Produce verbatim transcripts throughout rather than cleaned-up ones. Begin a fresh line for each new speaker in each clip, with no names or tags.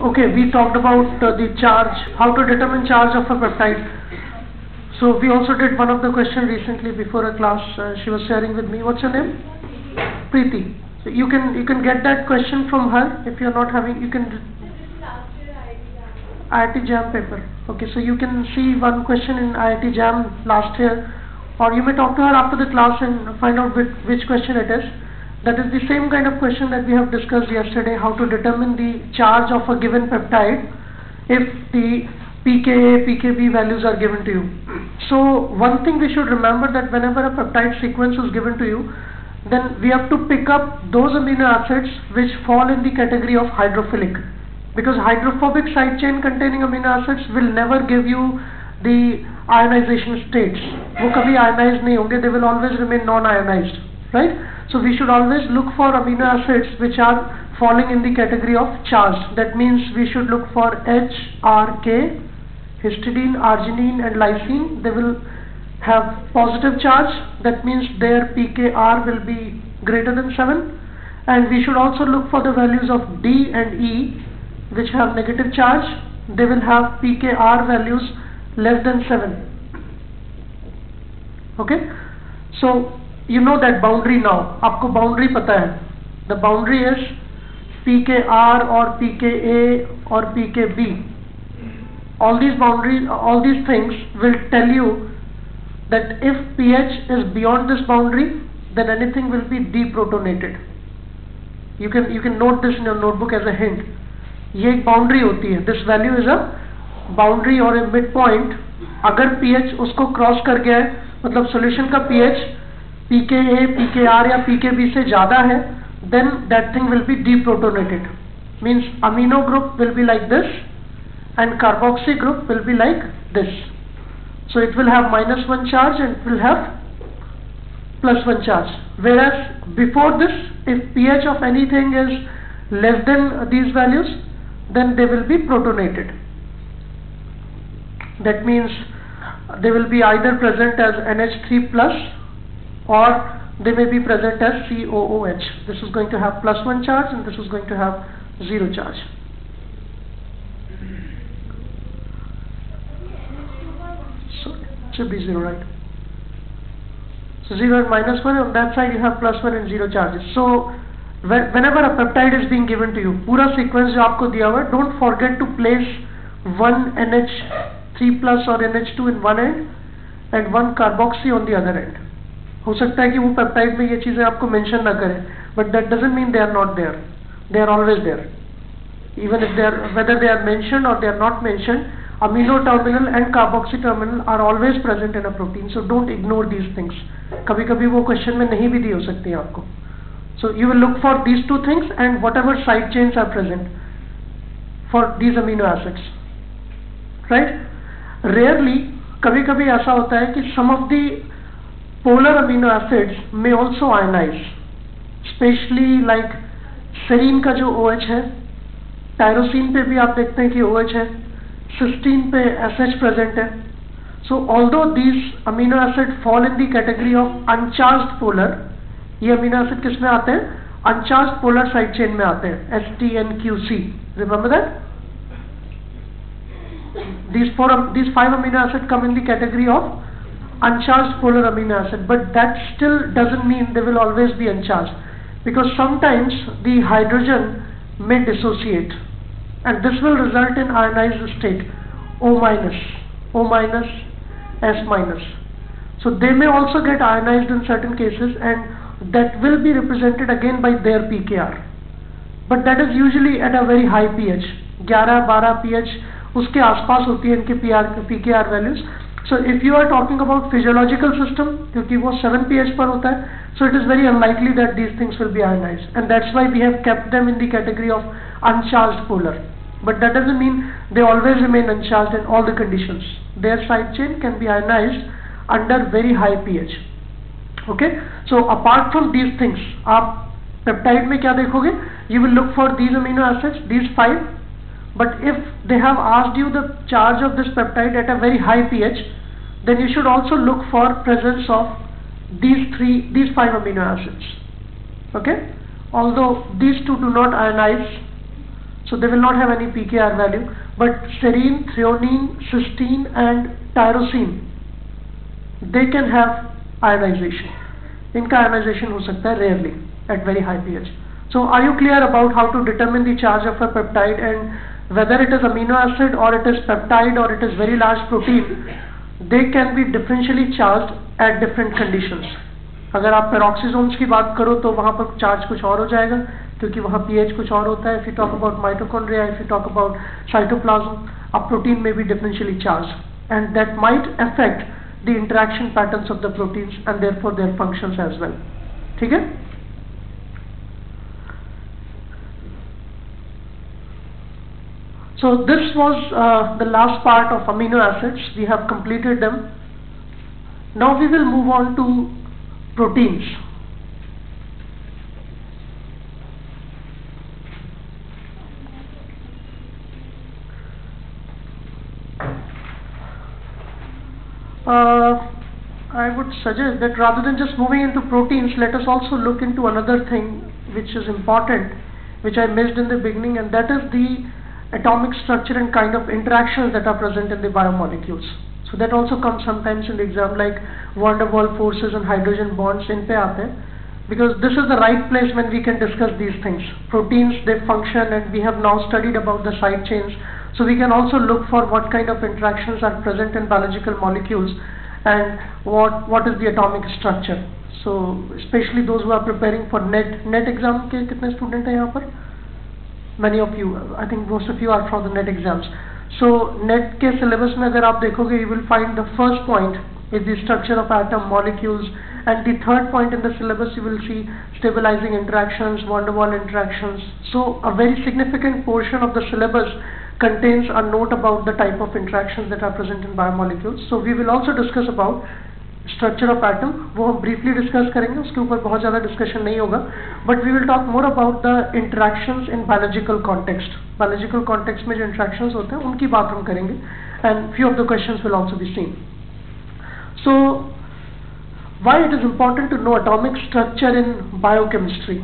Okay, we talked about uh, the charge, how to determine charge of a peptide. So we also did one of the question recently before a class. Uh, she was sharing with me. What's your name? Preeti. So you can you can get that question from her if you're not having. You can. I I T Jam paper. Okay, so you can see one question in I I T Jam last year, or you may talk to her after the class and find out which, which question it is. That is the same kind of question that we have discussed yesterday, how to determine the charge of a given peptide if the pKa, pKb values are given to you. So one thing we should remember, that whenever a peptide sequence is given to you, then we have to pick up those amino acids which fall in the category of hydrophilic, because hydrophobic side chain containing amino acids will never give you the ionization states. वो कभी ionized नहीं होंगे, they will always remain non-ionized, right? So we should always look for amino acids which are falling in the category of charged. That means we should look for H, R, K, histidine, arginine and lysine. They will have positive charge. That means their pKr will be greater than seven. And we should also look for the values of D and E which have negative charge. They will have pKr values less than seven. Okay, so you know that boundary now. आपको boundary पता है. The boundary is pKr or pKa or pKb. All these boundaries, all these things will tell you that if pH is beyond this boundary, then anything will be deprotonated. You can you can note this in your notebook as a hint. ये एक boundary होती है. This value is a boundary or a midpoint. अगर pH उसको cross कर गया है, मतलब solution का pH pKa, pKr या pKb से ज़्यादा है, then that thing will be deprotonated. Means amino group will be like this and carboxy group will be like this. So it will have minus one charge and it will have plus one charge. Whereas before this, if pH of anything is less than these values, then they will be protonated. That means they will be either present as N H three plus or they may be present as C O O H. This is going to have plus one charge and this is going to have zero charge. So it should be zero, right? So zero and minus one, on that side you have plus one and zero charges. So whenever a peptide is being given to you, पूरा sequence जो आपको दिया हुआ है, don't forget to place one N H three plus or N H two in one end and one carboxy on the other end. हो सकता है कि वो पेप्टाइड में ये चीज़ें आपको मेंशन ना करें, but that doesn't mean they are not there. They are always there. Even if they are, whether they are mentioned or they are not mentioned, amino terminal and carboxy terminal are always present in a protein. So don't ignore these things. कभी कभी वो question में नहीं भी दी हो सकती हैं आपको. So you will look for these two things and whatever side chains are present for these amino acids, right? Rarely, कभी कभी ऐसा होता है कि some of the polar amino acids may also ionize, especially like serine का जो OH है, tyrosine पे भी आप देखते हैं कि OH है, cysteine पे S H present है. So although these amino acids fall in the category of uncharged polar, ये amino acid किस में आते हैं? Uncharged polar side chain में आते हैं, S T N Q C. Remember that? These four, these five amino acids come in the category of uncharged polar amino acid, but that still doesn't mean they will always be uncharged, because sometimes the hydrogen may dissociate and this will result in ionized state, O minus, O minus, S minus. So they may also get ionized in certain cases and that will be represented again by their pKr, but that is usually at a very high pH, eleven, twelve pH उसके आसपास होती है इनके pKr values. So if you are talking about physiological system, क्योंकि वो seven pH पर होता है, so it is very unlikely that these things will be ionized, and that's why we have kept them in the category of uncharged polar. But that doesn't mean they always remain uncharged in all the conditions. Their side chain can be ionized under very high pH. Okay, so apart from these things, आप peptide में क्या देखोगे? You will look for these amino acids, these five. But if they have asked you the charge of this peptide at a very high pH, then you should also look for presence of these three, these five amino acids. Okay? Although these two do not ionize, so so they will not have any P K R value. But serine, threonine, cysteine and tyrosine, they can have ionization. इनका ionization हो सकता है rarely at very high pH. So are you clear about how to determine the charge of a peptide and whether it is amino acid or it is peptide or it is very large protein? They can be differentially charged at different conditions. अगर आप peroxisomes की बात करो तो वहाँ पर charge कुछ और हो जाएगा क्योंकि वहाँ pH कुछ और होता है. If you talk about mitochondria, if you talk about cytoplasm, a protein may be differentially charged and that might affect the interaction patterns of the proteins and therefore their functions as well. ठीक है? So this was uh, the last part of amino acids. We have completed them. Now we will move on to proteins. Uh, I would suggest that rather than just moving into proteins, let us also look into another thing which is important, which I missed in the beginning, and that is the atomic structure and kind of interactions that are present in the biomolecules. So that also comes sometimes in the exam, like van der Waals forces and hydrogen bonds in pe aate, because this is the right place when we can discuss these things. Proteins, they function, and we have now studied about the side chains. So we can also look for what kind of interactions are present in biological molecules and what what is the atomic structure. So especially those who are preparing for net net exam के कितने student हैं यहाँ पर? Many of you, I think most of you are from the net exams. So net के syllabus में अगर आप देखोगे, you will find the first point is the structure of atom molecules, and the third point in the syllabus you will see stabilizing interactions, van der Waals interactions. So a very significant portion of the syllabus contains a note about the type of interactions that are present in biomolecules. So we will also discuss about structure of atom. वो हम briefly discuss करेंगे, उसके ऊपर बहुत ज़्यादा discussion नहीं होगा. But we will talk more about the interactions in biological context. Biological context में जो interactions होते हैं उनकी बात हम करेंगे, and few of the questions will also be seen. So why it is important to know atomic structure in biochemistry?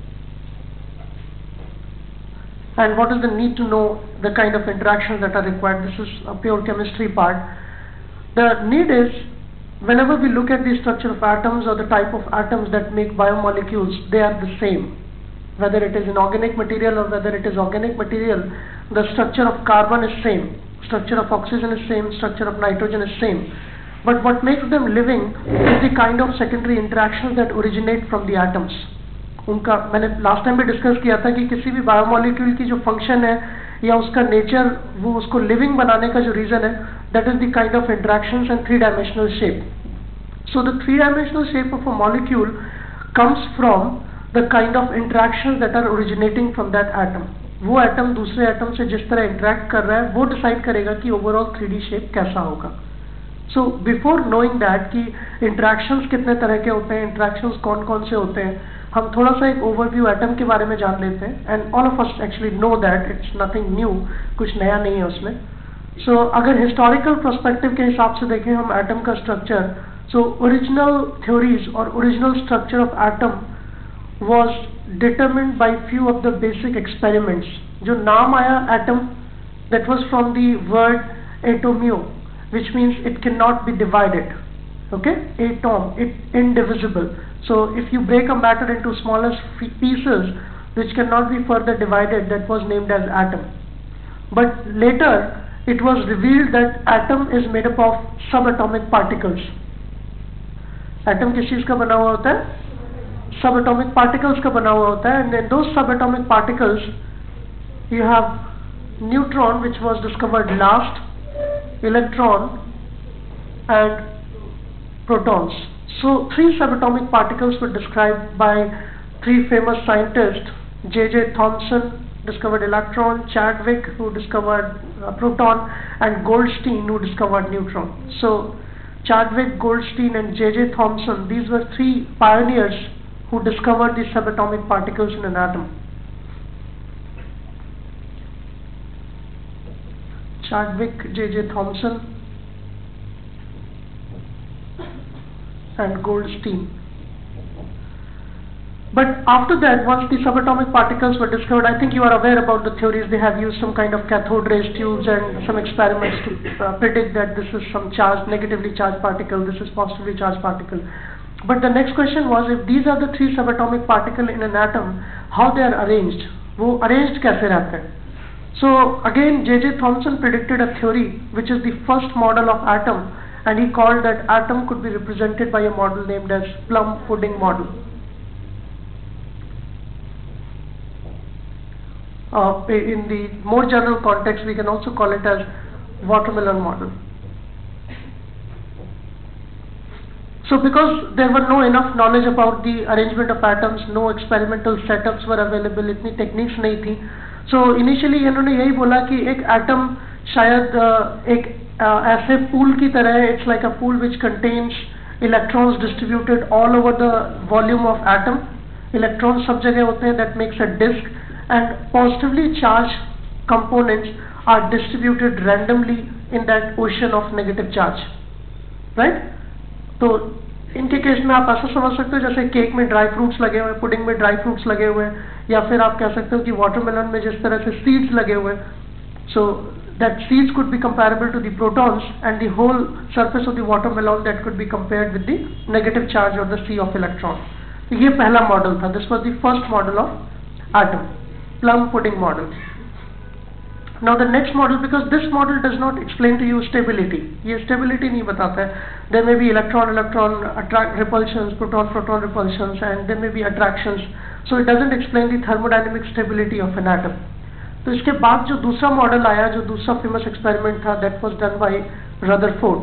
And what is the need to know the kind of interactions that are required? This is a pure chemistry part. The need is, whenever we look at the structure of atoms or the type of atoms that make biomolecules, they are the same. Whether it is inorganic material or whether it is organic material, the structure of carbon is same, structure of oxygen is same, structure of nitrogen is same. But what makes them living is the kind of secondary interactions that originate from the atoms. उनका मैंने last time भी discuss किया था कि किसी भी biomolecule की जो फंक्शन है या उसका नेचर, वो उसको लिविंग बनाने का जो रीज़न है, that is the kind of interactions and three dimensional shape. So the three dimensional shape of a molecule comes from the kind of interactions that are originating from that atom. वो atom दूसरे atom से जिस तरह interact कर रहा है वो decide करेगा कि ओवरऑल थ्री डी शेप कैसा होगा. सो बिफोर नोइंग दैट कि इंटरेक्शंस कितने तरह के होते हैं, इंटरेक्शंस कौन कौन से होते हैं, हम थोड़ा सा एक ओवरव्यू एटम के बारे में जान लेते हैं. And all of us actually know that it's nothing new, कुछ नया नहीं है उसमें. सो so, अगर हिस्टोरिकल पर्सपेक्टिव के हिसाब से देखें हम एटम का स्ट्रक्चर, सो ओरिजिनल थ्योरीज और original structure of atom was determined by few of the basic experiments. जो नाम आया atom, that was from the word atomio, which means it cannot be divided. Okay, atom, it indivisible. So if you break a matter into smaller pieces which cannot be further divided, that was named as atom. But later it was revealed that atom is made up of subatomic particles. Atom किस चीज का बना हुआ होता है? Subatomic particles का बना हुआ होता है. And in those subatomic particles you have neutron, which was discovered last, electron and protons. So three subatomic particles were described by three famous scientists. J J Thomson discovered electron, Chadwick who discovered uh, proton, and Goldstein who discovered neutron. So Chadwick, Goldstein and J J Thomson, these were three pioneers who discovered the subatomic particles in an atom. Chadwick, J J Thomson and Goldstein. But after that, once the subatomic particles were discovered, I think you are aware about the theories. They have used some kind of cathode ray tubes and some experiments to uh, predict that this is some charged, negatively charged particle, this is positively charged particle. But the next question was, if these are the three subatomic particles in an atom, how they are arranged? वो arranged कैसे रहते हैं? So again, J J Thomson predicted a theory which is the first model of atom, and he called that atom could be represented by a model named as plum pudding model. Uh, in the more general context, we can also call it as watermelon model. So because there were no enough knowledge about the arrangement of atoms, no experimental setups were available, इतनी techniques नहीं थी. So initially इन्होंने यही बोला कि एक atom शायद uh, एक uh, ऐसे pool की तरह है. It's like a pool which contains electrons distributed all over the volume of atom. Electrons सब जगह होते हैं. That makes a disk. And positively charged components are distributed randomly in that ocean of negative charge, right? तो इनके case में आप ऐसा समझ सकते हो जैसे केक में ड्राई फ्रूट्स लगे हुए हैं, पुडिंग में ड्राई फ्रूट्स लगे हुए हैं, या फिर आप कह सकते हो कि वाटरमेलन में जिस तरह से सीड्स लगे हुए हैं. So that seeds could be comparable to the protons, and the whole surface of the watermelon that could be compared with the negative charge or the sea of electrons. तो ये पहला मॉडल था. This was the first model of atom. Plum pudding model. Now the next model, because this model does not explain to you stability. ये stability नहीं बताता है. There may be electron-electron attract repulsions, proton-proton repulsions, and there may be attractions. So it doesn't explain the thermodynamic stability of an atom. तो इसके बाद जो दूसरा model आया, जो दूसरा famous experiment था, that was done by Rutherford.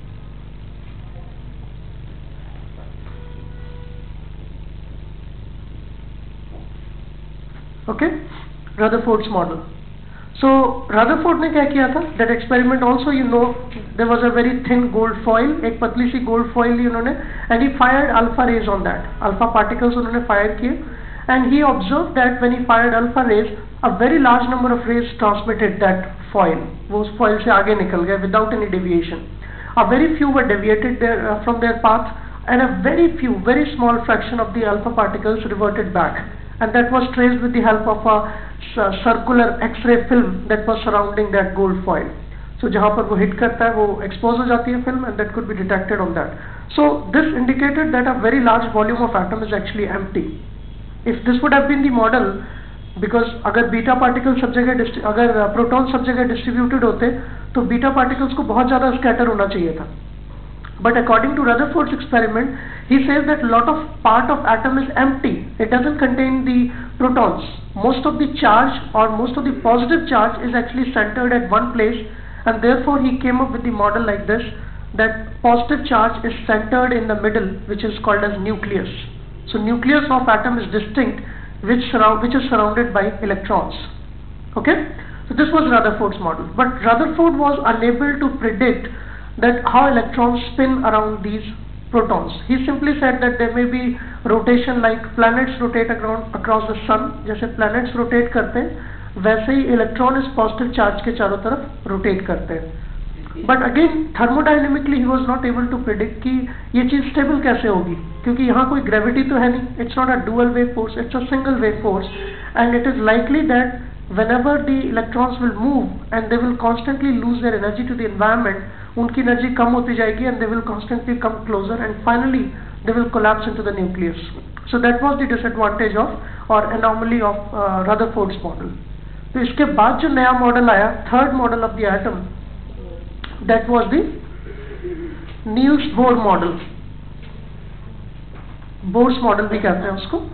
Okay, Rutherford's model. So Rutherford ने क्या किया था? That experiment also, you know, there was a very thin gold foil, एक पतली सी gold foil ली उन्होंने, and he fired alpha rays on that. Alpha particles उन्होंने fire किए, and he observed that when he fired alpha rays, a very large number of rays transmitted that foil. वो उस foil से आगे निकल गए without any deviation. A very few were deviated there, uh, from their path, and a very few, very small fraction of the alpha particles reverted back. And that was traced with the help of a circular X-ray film that was surrounding that gold foil. So जहाँ पर वो hit करता है वो expose हो जाती है film, and that could be detected on that. So this indicated that a very large volume of atom is actually empty. If this would have been the model, because अगर beta particles सब जगह अगर proton सब जगह distributed होते तो beta particles को बहुत ज़्यादा scatter होना चाहिए था. But according to Rutherford's experiment, he says that a lot of part of atom is empty. It doesn't contain the protons. Most of the charge or most of the positive charge is actually centered at one place, and therefore he came up with the model like this, that positive charge is centered in the middle, which is called as nucleus. So nucleus of atom is distinct, which surround which is surrounded by electrons. Okay? So this was Rutherford's model. But Rutherford was unable to predict that how electrons spin around these protons. He simply said that there may be rotation like planets rotate around across the sun. जैसे planets rotate करते हैं वैसे ही electron is positive charge के चारों तरफ rotate करते हैं. But again thermodynamically he was not able to predict कि ये चीज़ stable कैसे होगी, क्योंकि यहाँ कोई gravity तो है नहीं. It's not a dual wave force, it's a single wave force, and it is likely that whenever the electrons will move and they will constantly lose their energy to the environment, उनकी energy कम होती जाएगी, and they will constantly come closer, and finally they will collapse into the nucleus. So that was the disadvantage of or anomaly of uh, Rutherford's model. तो इसके बाद जो नया model आया, third model of the atom, that was the Niels Bohr model. Bohr's model भी कहते हैं उसको.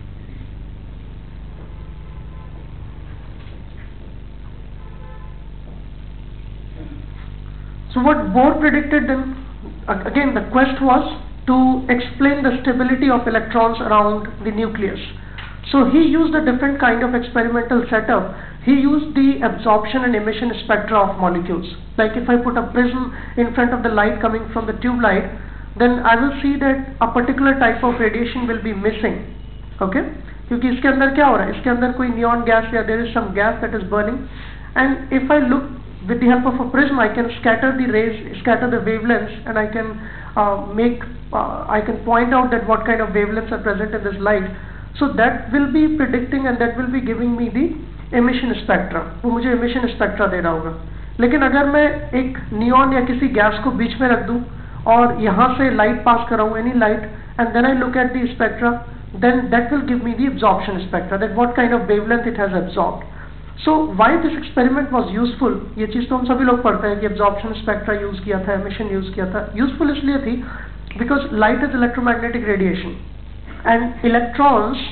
So what Bohr predicted then, again the quest was to explain the stability of electrons around the nucleus. So he used a different kind of experimental setup. He used the absorption and emission spectra of molecules. Like if I put a prism in front of the light coming from the tube light, then I will see that a particular type of radiation will be missing. Okay? क्योंकि इसके अंदर क्या हो रहा है? इसके अंदर कोई neon gas या there is some gas that is burning, and if I look with the help of a prism, I can scatter the rays, scatter the wavelengths, and I can uh, make, uh, I can point out that what kind of wavelengths are present in this light. So that will be predicting and that will be giving me the emission spectra. वो मुझे emission spectra दे रहा होगा. लेकिन अगर मैं एक neon या किसी गैस को बीच में रख दूं और यहाँ से लाइट पास कराऊं, any light, and then I look at the spectra, then that will give me the absorption spectra, that what kind of wavelength it has absorbed. So why this experiment was useful, ये चीज़ तो हम सभी लोग पढ़ते हैं कि absorption spectra use किया था, emission use किया था. Useful इसलिए थी because light is electromagnetic radiation and electrons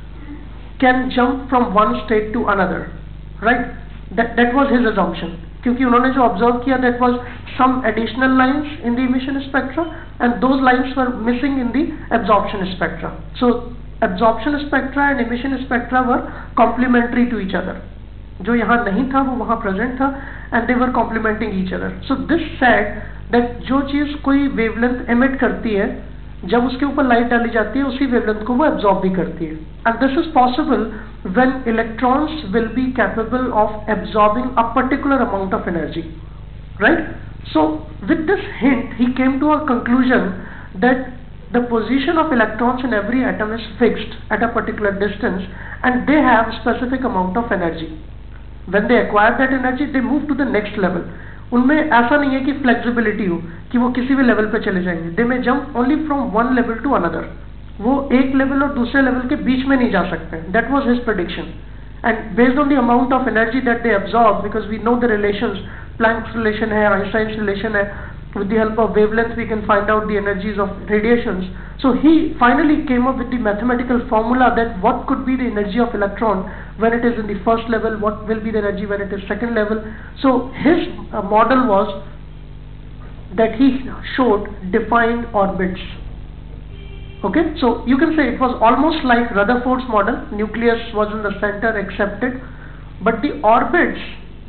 can jump from one state to another, right? That that was his assumption. क्योंकि उन्होंने जो observe किया, that was some additional lines in the emission spectra and those lines were missing in the absorption spectra. So absorption spectra and emission spectra were complementary to each other. जो यहाँ नहीं था वो वहाँ present था and they were complementing each other. So this said that जो चीज़ कोई wavelength emit करती है, जब उसके ऊपर लाइट डाली जाती है उसी वेवलेंथ को वो एब्जॉर्ब भी करती है. And this is possible when electrons will be capable of absorbing a particular amount of energy, right? So with this hint he came to a conclusion that the position of electrons in every atom is fixed at a particular distance and they have specific amount of energy. When they acquire that energy, they move to the next level. उनमें ऐसा नहीं है कि flexibility हो कि वो किसी भी लेवल पे चले जाएंगे. They may jump only from one level to another. वो एक लेवल और दूसरे लेवल के बीच में नहीं जा सकते. That was his prediction. And based on the amount of energy that they absorb, because we know the relations, Planck's relation है, आइंस्टाइन्स रिलेशन है, with the help of wavelength we can find out the energies of radiations. So he finally came up with the mathematical formula that what could be the energy of electron when it is in the first level, what will be the energy when it is second level. So his uh, model was that he showed defined orbits. Okay, so you can say it was almost like Rutherford's model. Nucleus was in the center accepted, but the orbits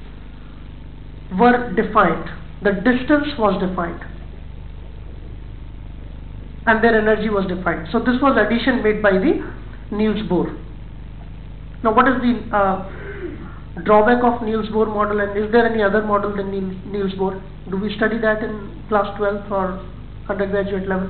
were defined. The distance was defined and their energy was defined. So this was addition made by the Niels Bohr. Now what is the uh, drawback of Niels Bohr model, and is there any other model than Niels Bohr? Do we study that in class twelfth or undergraduate level?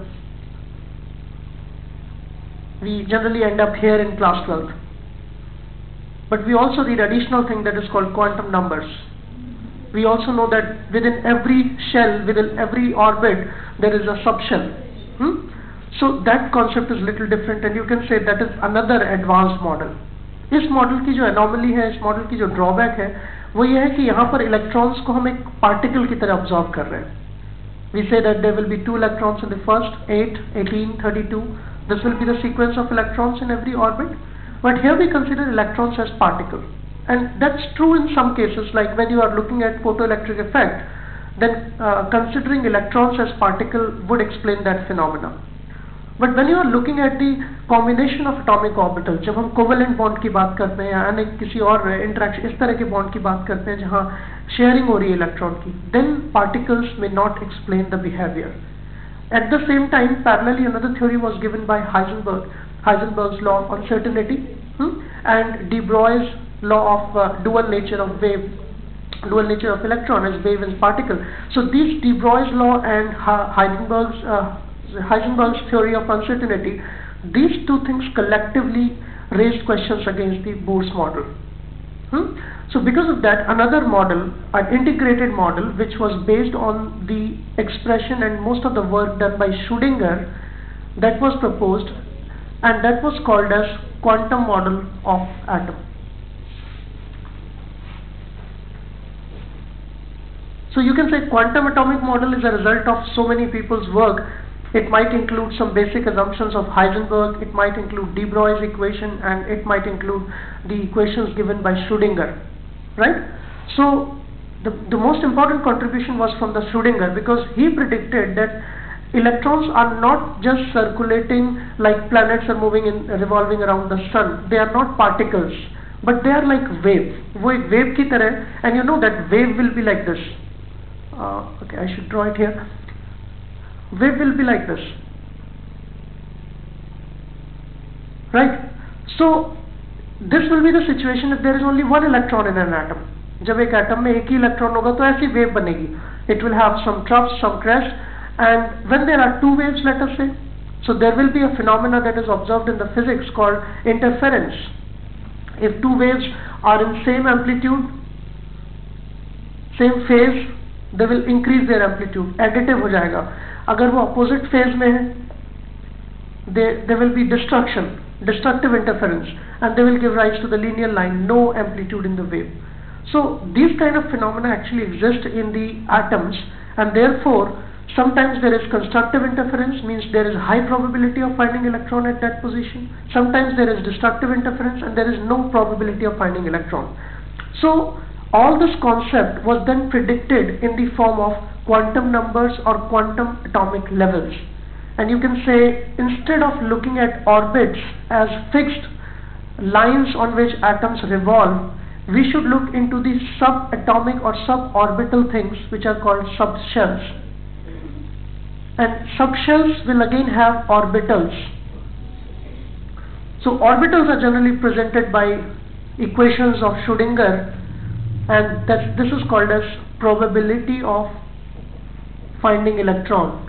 We generally end up here in class twelfth. But we also read additional thing that is called quantum numbers. We also know that within every shell, within every orbit, there is a subshell. Hmm? So that concept is little different, and you can say that is another advanced model. इस model की जो anomaly है, इस model की जो drawback है, वो ये है कि यहाँ पर electrons को हम एक particle की तरह absorb कर रहे हैं. We say that there will be two electrons in the first, eight, eighteen, thirty-two. This will be the sequence of electrons in every orbit. But here we consider electrons as particle. And that's true in some cases, like when you are looking at photoelectric effect, then uh, considering electrons as particle would explain that phenomena. But when you are looking at the combination of atomic orbitals, जब हम covalent bond की बात करते हैं या अन्य किसी और interaction इस तरह के bond की बात करते हैं जहाँ sharing हो रही है electron की, then particles may not explain the behavior. At the same time, parallelly another theory was given by Heisenberg, Heisenberg's law of uncertainty, hmm? and de Broglie's law of uh, dual nature of wave, dual nature of electron as wave and particle. So these de Broglie's law and Heisenberg's uh, Heisenberg's theory of uncertainty, these two things collectively raised questions against the Bohr's model. Hmm? So because of that, another model, an integrated model, which was based on the expression and most of the work done by Schrödinger, that was proposed, and that was called as quantum model of atom. So you can say quantum atomic model is a result of so many people's work. It might include some basic assumptions of Heisenberg, it might include de Broglie's equation, and it might include the equations given by Schrödinger, right? So the, the most important contribution was from the Schrödinger, because he predicted that electrons are not just circulating like planets are moving in, revolving around the sun. They are not particles, but they are like wave. वो एक wave की तरह, and you know that wave will be like this. Uh, okay, I should draw it here. Wave will be like this, right? So this will be the situation if there is only one electron in an atom. जब एक atom में एक ही electron होगा तो ऐसी wave बनेगी. It will have some troughs, some crests, and when there are two waves, let us say, So there will be a phenomena that is observed in the physics called interference. If two waves are in same amplitude, same phase, they will increase their amplitude, additive हो जाएगा. अगर वो opposite phase में है, there there will be destruction, destructive interference, and they will give rise to the linear line, no amplitude in the wave. So these kind of phenomena actually exist in the atoms, and therefore sometimes there is constructive interference, means there is high probability of finding electron at that position. Sometimes there is destructive interference and there is no probability of finding electron. So all this concept was then predicted in the form of quantum numbers or quantum atomic levels. And you can say, instead of looking at orbits as fixed lines on which atoms revolve, we should look into the subatomic or suborbital things which are called subshells. And subshells will again have orbitals. So orbitals are generally presented by equations of Schrödinger, and that this is called as probability of finding electron.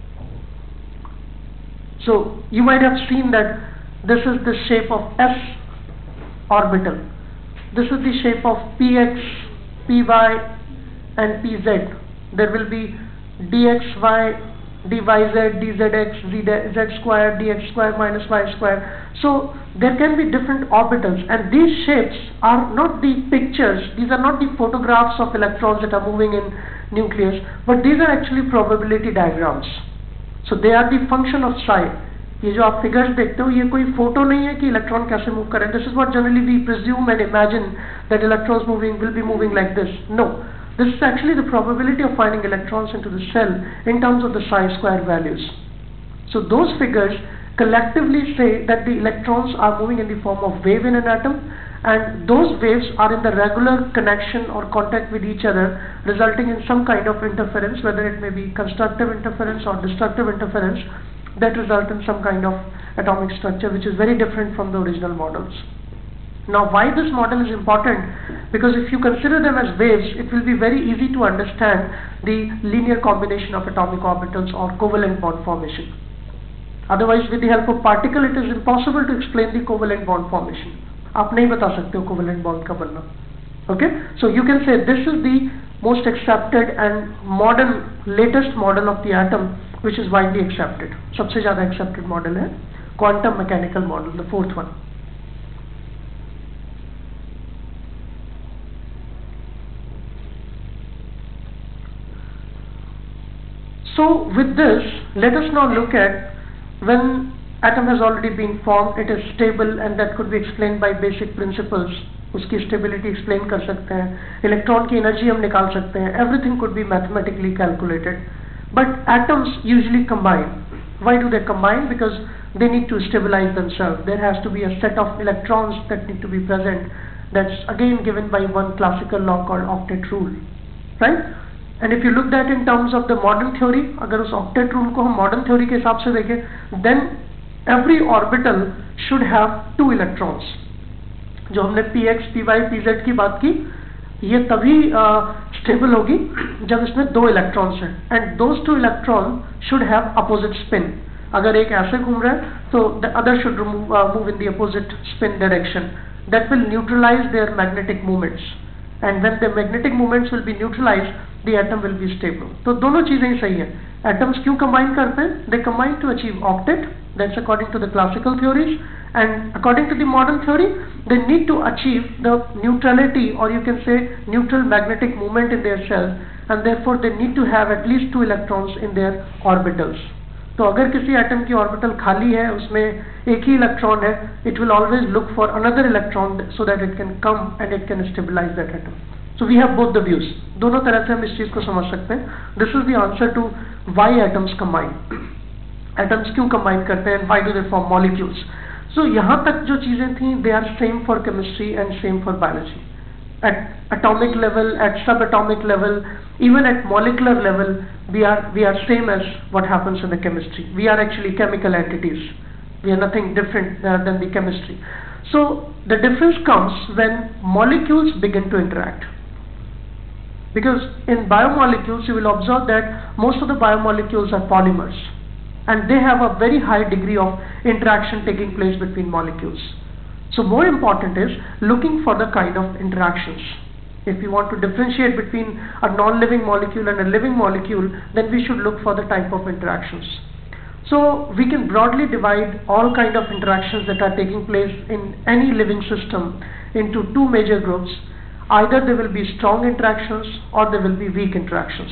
So you might have seen that this is the shape of S orbital. This is the shape of Px, Py and Pz. There will be dxy, dyz, dzx, z square, dx square minus y square. So there can be different orbitals, and these shapes are not the pictures, these are not the photographs of electrons that are moving in nucleus, but these are actually probability diagrams. So they are the function of psi. ये जो आप figures देखते हो, ये कोई photo नहीं है कि इलेक्ट्रॉन कैसे मूव करें. This is what generally we presume and imagine, that electrons moving will be moving like this. No, this is actually the probability of finding electrons into the cell in terms of the psi square values. So those figures collectively say that the electrons are moving in the form of wave in an atom, and those waves are in the regular connection or contact with each other, resulting in some kind of interference, whether it may be constructive interference or destructive interference, that result in some kind of atomic structure which is very different from the original models. Now why this model is important? Because if you consider them as waves, it will be very easy to understand the linear combination of atomic orbitals or covalent bond formation. Otherwise, with the help of particle, it is impossible to explain the covalent bond formation. आप नहीं बता सकते हो covalent bond का बनना. Okay, so you can say this is the most accepted and modern, latest model of the atom, which is widely accepted. सबसे ज़्यादा accepted model है quantum mechanical model, the fourth one. So with this, let us now look at when atom has already been formed, it is stable, and that could be explained by basic principles. उसकी stability explain कर सकते हैं, electron की energy हम निकाल सकते हैं, everything could be mathematically calculated. But atoms usually combine. Why do they combine? Because they need to stabilize themselves. There has to be a set of electrons that need to be present. That's again given by one classical law called octet rule, right? And if you look at in terms of the modern theory, अगर उस octet rule को हम modern theory के हिसाब से देखें, then every orbital should have two electrons. जो हमने px, py, pz की बात की, ये तभी स्टेबल होगी जब इसमें दो इलेक्ट्रॉन्स हैं, and those two electron should have opposite spin. अगर एक ऐसे घूम रहा है तो the other should move in the opposite spin direction. That will neutralise their magnetic movements, and when the magnetic movements will be neutralised, the atom will be stable. तो दोनों चीजें ही सही है. एटम्स क्यों कंबाइन करते हैं? They combine to achieve octet, that's according to the classical theories, and according to the modern theory, they need to achieve the neutrality, or you can say neutral magnetic moment in their cells, and therefore they need to have at least two electrons in their orbitals. तो अगर किसी atom की orbital खाली है, उसमें एक ही electron है, it will always look for another electron so that it can come and it can stabilize that atom. So we have both the views. दोनों तरह से हम इस चीज को समझ सकते हैं. This is the answer to why atoms combine. Atoms क्यों combine करते हैं, and why do they form molecules? So यहाँ तक जो चीजें थी, they are same for chemistry and same for biology. At atomic level, at subatomic level, even at molecular level, we are we are same as what happens in the chemistry. We are actually chemical entities. We are nothing different uh, than the chemistry. So the difference comes when molecules begin to interact. Because in biomolecules, you will observe that most of the biomolecules are polymers. and they have a very high degree of interaction taking place between molecules. So more important is looking for the kind of interactions. If you want to differentiate between a non-living molecule and a living molecule, then we should look for the type of interactions. So we can broadly divide all kind of interactions that are taking place in any living system into two major groups. Either there will be strong interactions or there will be weak interactions.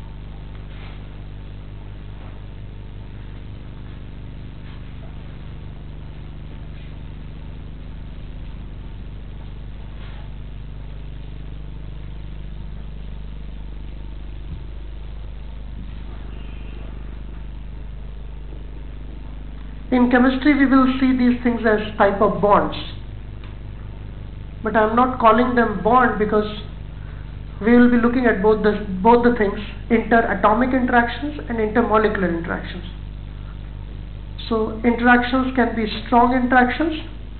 In chemistry, we will see these things as type of bonds, but I am not calling them bond because we will be looking at both the both the things, interatomic interactions and intermolecular interactions. So interactions can be strong interactions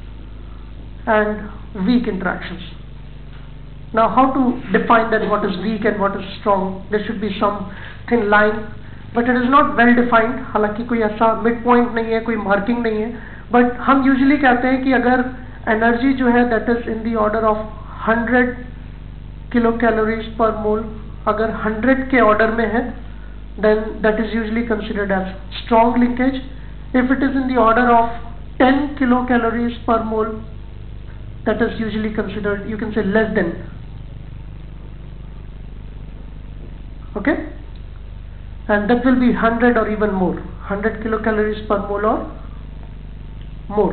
and weak interactions. Now, how to define that, what is weak and what is strong? There should be some thin line, but it is not well defined. हालांकि कोई ऐसा mid point नहीं है, कोई marking नहीं है, but हम usually कहते हैं कि अगर एनर्जी जो है that is in the order of hundred kilocalories per mole, अगर हंड्रेड के ऑर्डर में है, then that is usually considered as strong linkage. If it is in the order of ten kilocalories per mole, that is usually considered, you can say, less than. Okay, and that will be one hundred or even more, one hundred kilocalories per mole or more.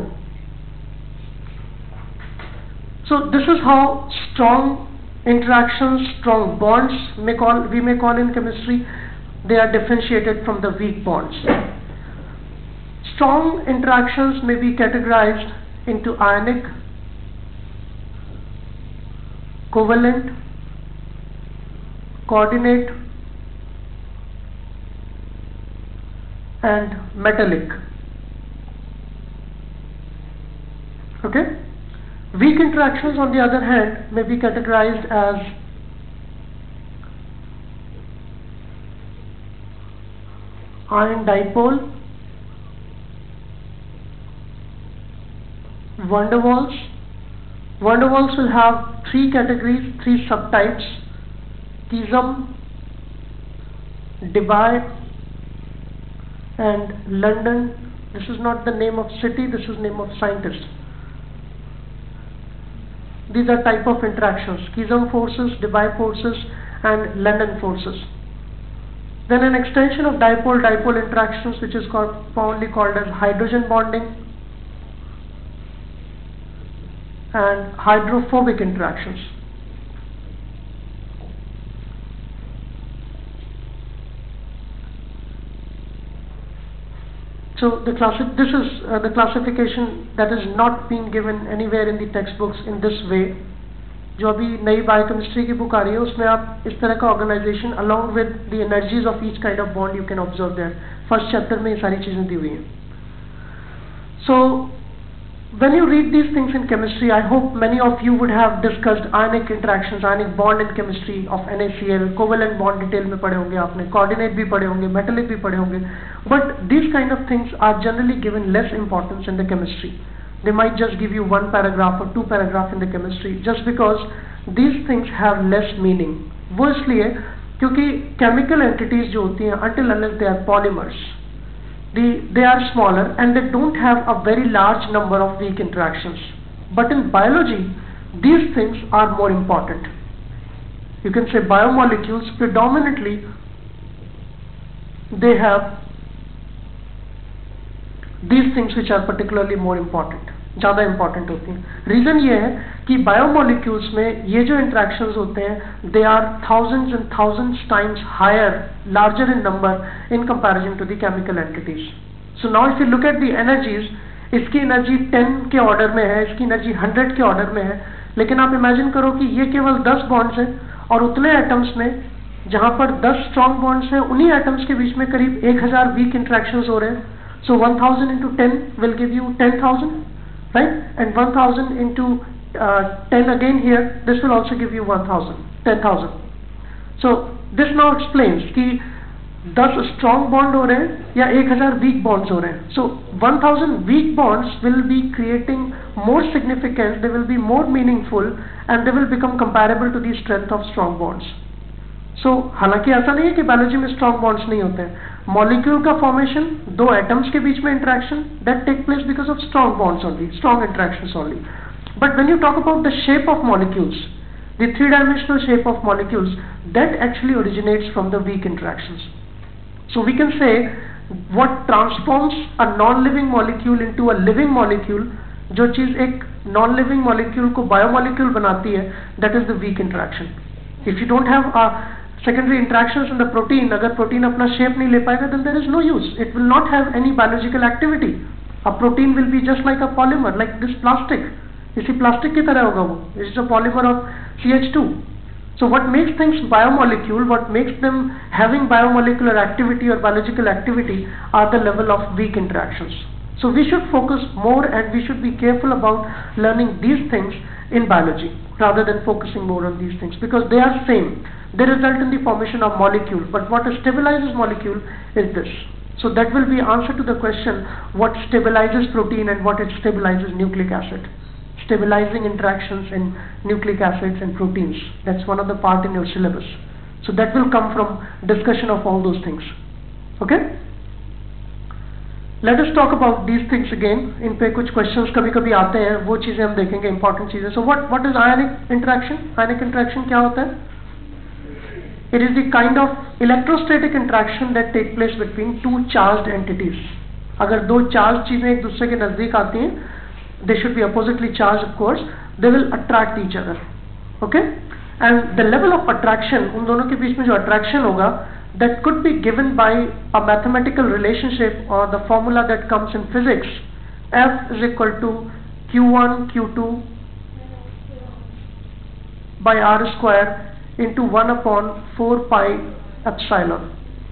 So this is how strong interactions, strong bonds may call we may call in chemistry, they are differentiated from the weak bonds. Strong interactions may be categorized into ionic, covalent, coordinate and metallic. Okay? Weak interactions, on the other hand, may be categorized as ion dipole, van der Waals. Van der Waals will have three categories, three subtypes: Kisum, Debye and London. This is not the name of city, this is name of scientist. These are type of interactions: Kisum forces, Debye forces and London forces. Then an extension of dipole-dipole interactions, which is called, commonly called as hydrogen bonding and hydrophobic interactions. So the classic, this is uh, the classification that is not being given anywhere in the textbooks in this way. जो अभी नई biochemistry की book आ रही है उसमें आप इस तरह का organisation along with the energies of each kind of bond you can observe there. First chapter में ये सारी चीजें दी हुई हैं. So when you read these things in chemistry, I hope many of you would have discussed ionic interactions, ionic bond in chemistry of NaCl, covalent bond detail में पढ़े होंगे आपने, coordinate भी पढ़े होंगे, metallic भी पढ़े होंगे. But these kind of things are generally given less importance in the chemistry. They might just give you one paragraph or two paragraph in the chemistry just because these things have less meaning. वो इसलिए क्योंकि chemical entities जो होती हैं, until unless they are polymers, they, they are smaller and they don't have a very large number of weak interactions. But in biology, these things are more important. You can say biomolecules predominantly they have these things which are particularly more important, ज़्यादा important होती हैं. Reason ये है कि biomolecules में ये जो interactions होते हैं they are thousands and thousands times higher, larger in number in comparison to the chemical entities. So now if you look at the energies, इसकी एनर्जी टेन के ऑर्डर में है, इसकी एनर्जी हंड्रेड के ऑर्डर में है, लेकिन आप इमेजिन करो कि ये केवल दस बॉन्ड्स हैं और उतने एटम्स में जहाँ पर दस स्ट्रॉन्ग बॉन्ड्स हैं उन्हीं एटम्स के बीच में करीब एक हज़ार वीक इंट्रैक्शंस हो रहे हैं. So one thousand into ten will give you ten thousand, right? And one thousand into uh, ten again here, this will also give you one thousand, ten thousand. So this now explains कि दस strong bond हो रहे हैं या एक हज़ार week bonds हो रहे हैं. So one thousand weak bonds will be creating more significance, they will be more meaningful and they will become comparable to the strength of strong bonds. So हालांकि ऐसा नहीं है कि बायोलॉजी में स्ट्रॉन्ग बॉन्ड्स नहीं होते हैं. मॉलिक्यूल का फॉर्मेशन, दो एटम्स के बीच में interaction, that take place because of strong bonds only, strong interactions only. But when you talk about the shape of molecules, the three-dimensional shape of molecules, that actually originates from the weak interactions. So we can say what transforms a non-living molecule into a living molecule, जो चीज़ एक non-living molecule को biomolecule बनाती है, that is the weak interaction. If you don't have a secondary interactions in the protein, अगर protein अपना shape नहीं ले पाएगा, then there is no use. It will not have any biological activity. A protein will be just like a polymer, like this plastic. इसी plastic की तरह होगा वो. It is a polymer of C H two. So what makes things biomolecule, what makes them having biomolecular activity or biological activity are the level of weak interactions. So we should focus more and we should be careful about learning these things in biology rather than focusing more on these things, because they are same. They result in the formation of molecule, but what stabilizes molecule is this. So that will be answer to the question what stabilizes protein and what it stabilizes nucleic acid. Stabilizing interactions in nucleic acids and proteins. That's one of the part in your syllabus. So that will come from discussion of all those things. Okay? Let us talk about these things again. इन पे कुछ questions कभी कभी आते हैं, वो चीजें हम देखेंगे, important चीजें. So what what is ionic interaction? Ionic interaction क्या होता है? It is the kind of electrostatic interaction that take place between two charged entities. अगर दो charged चीजें एक दूसरे के नजदीक आती हैं, they should be oppositely charged, of course, they will attract each other. Okay? And the level of attraction, उन दोनों के बीच में जो attraction होगा, that could be given by a mathematical relationship or the formula that comes in physics. F is equal to Q one Q two by R square into one upon four pi epsilon.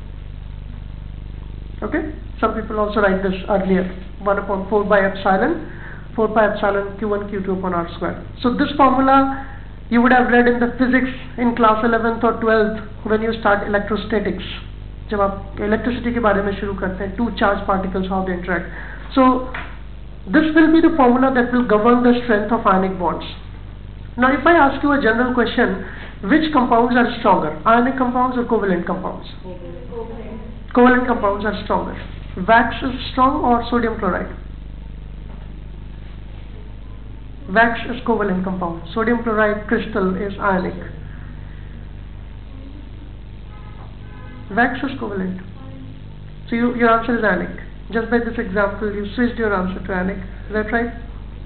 Okay? Some people also write this earlier, one upon four by epsilon, four pi epsilon Q one Q two upon R square. So this formula you would have read in the physics in class eleventh or twelfth when you start electrostatics. जब आप electricity के बारे में शुरू करते हैं, two charged particles, how they interact. So this will be the formula that will govern the strength of ionic bonds. Now if I ask you a general question, which compounds are stronger, ionic compounds or covalent compounds? Covalent. Covalent compounds are stronger. Wax is strong or sodium chloride? Wax is covalent compound. Sodium chloride crystal is ionic. Wax is covalent. So you, your answer is ionic. Just by this example, you switched your answer to ionic. Is that right?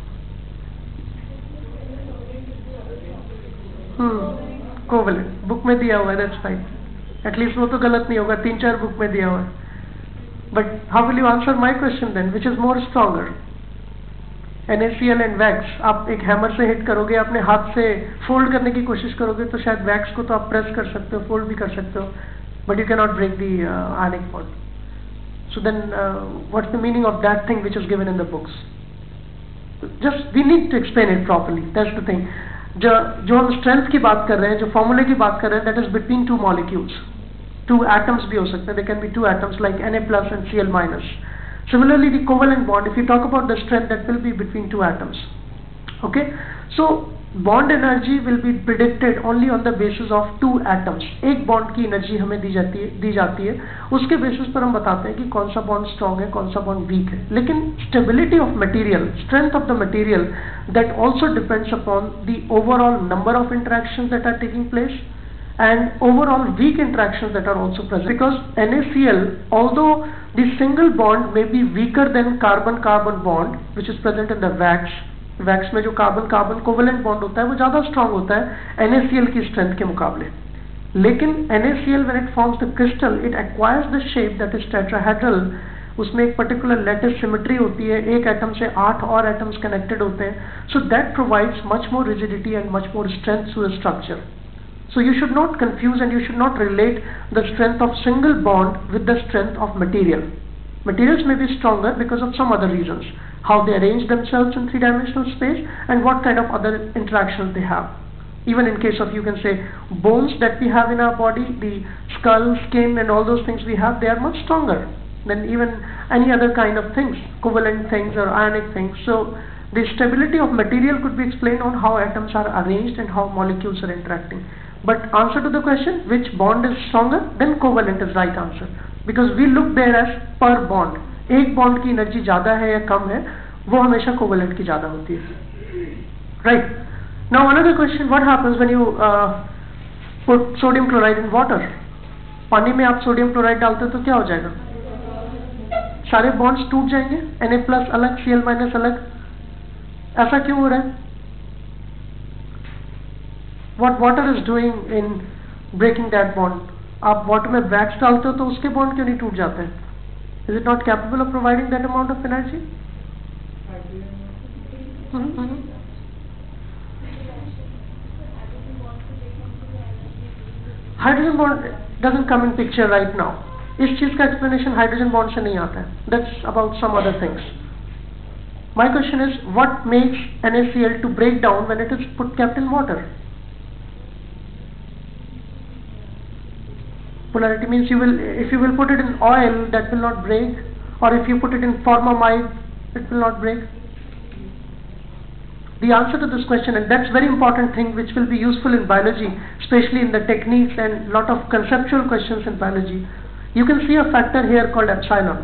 Hmm. Covalent. Book में दिया हुआ है. That's right. At least वो तो गलत नहीं होगा. तीन चार book में दिया हुआ है. But how will you answer my question then? Which is more stronger? N A C L and wax. आप एक हैमर से हिट करोगे, अपने हाथ से फोल्ड करने की कोशिश करोगे, तो शायद वैक्स को तो आप प्रेस कर सकते हो, फोल्ड भी कर सकते हो, but you can not break the ionic bond. So then what's the meaning of that thing which is given in the books? Just we need to explain it properly. That's the thing. जो जो हम strength की बात कर रहे हैं, जो फॉर्मूले की बात कर रहे हैं, that is between two molecules. Two atoms भी हो सकते हैं. They can be two atoms like Na plus and Cl minus. Similarly, the covalent bond, if you talk about the strength, that will be between two atoms. Okay? So, bond energy will be predicted only on the basis of two atoms. एक bond की energy हमें दी जाती है, दी जाती है, उसके basis पर हम बताते हैं कि कौन सा bond strong है, कौन सा bond weak है. लेकिन stability of material, strength of the material, that also depends upon the overall number of interactions that are taking place, and overall weak interactions that are also present. Because N A C L, although the single bond may be weaker than carbon-carbon bond, which is present in the wax, wax में जो carbon-carbon covalent bond होता है, वो ज़्यादा strong होता है N A C L की strength के मुकाबले. लेकिन N A C L when it forms the crystal, it acquires the shape that is tetrahedral. उसमें एक particular lattice symmetry होती है, एक atom से आठ और atoms connected होते हैं. So that provides much more rigidity and much more strength to the structure. So you should not confuse and you should not relate the strength of single bond with the strength of material. Materials may be stronger because of some other reasons. How they arrange themselves in three-dimensional space and what kind of other interactions they have. Even in case of, you can say, bones that we have in our body, the skull, skin and all those things we have, they are much stronger than even any other kind of things, covalent things or ionic things. So the stability of material could be explained on how atoms are arranged and how molecules are interacting. But answer to the question, which bond is stronger, then covalent is right answer. Because we look there as per bond. एक bond की energy ज़्यादा है या कम है, वो हमेशा covalent की ज़्यादा होती है. Right. Now another question, what happens when you uh, put sodium chloride in water? पानी में आप sodium chloride डालते हो तो क्या हो जाएगा? सारे bonds टूट जाएंगे, Na plus अलग, Cl minus अलग. ऐसा क्यों हो रहा है? What water is doing in breaking that bond? आप water में wax डालते हो तो उसके bond क्यों नहीं टूट जाते हैं? Is it not capable of providing that amount of energy? Mm-hmm. Hydrogen bond doesn't come in picture right now. इस चीज का explanation hydrogen bond से नहीं आता है. That's about some other things. My question is, what makes NaCl to break down when it is put kept in water? Polarity means you will, if you will put it in oil, that will not break, or if you put it in formamide, it will not break. The answer to this question, and that's very important thing which will be useful in biology, especially in the techniques and lot of conceptual questions in biology. You can see a factor here called epsilon.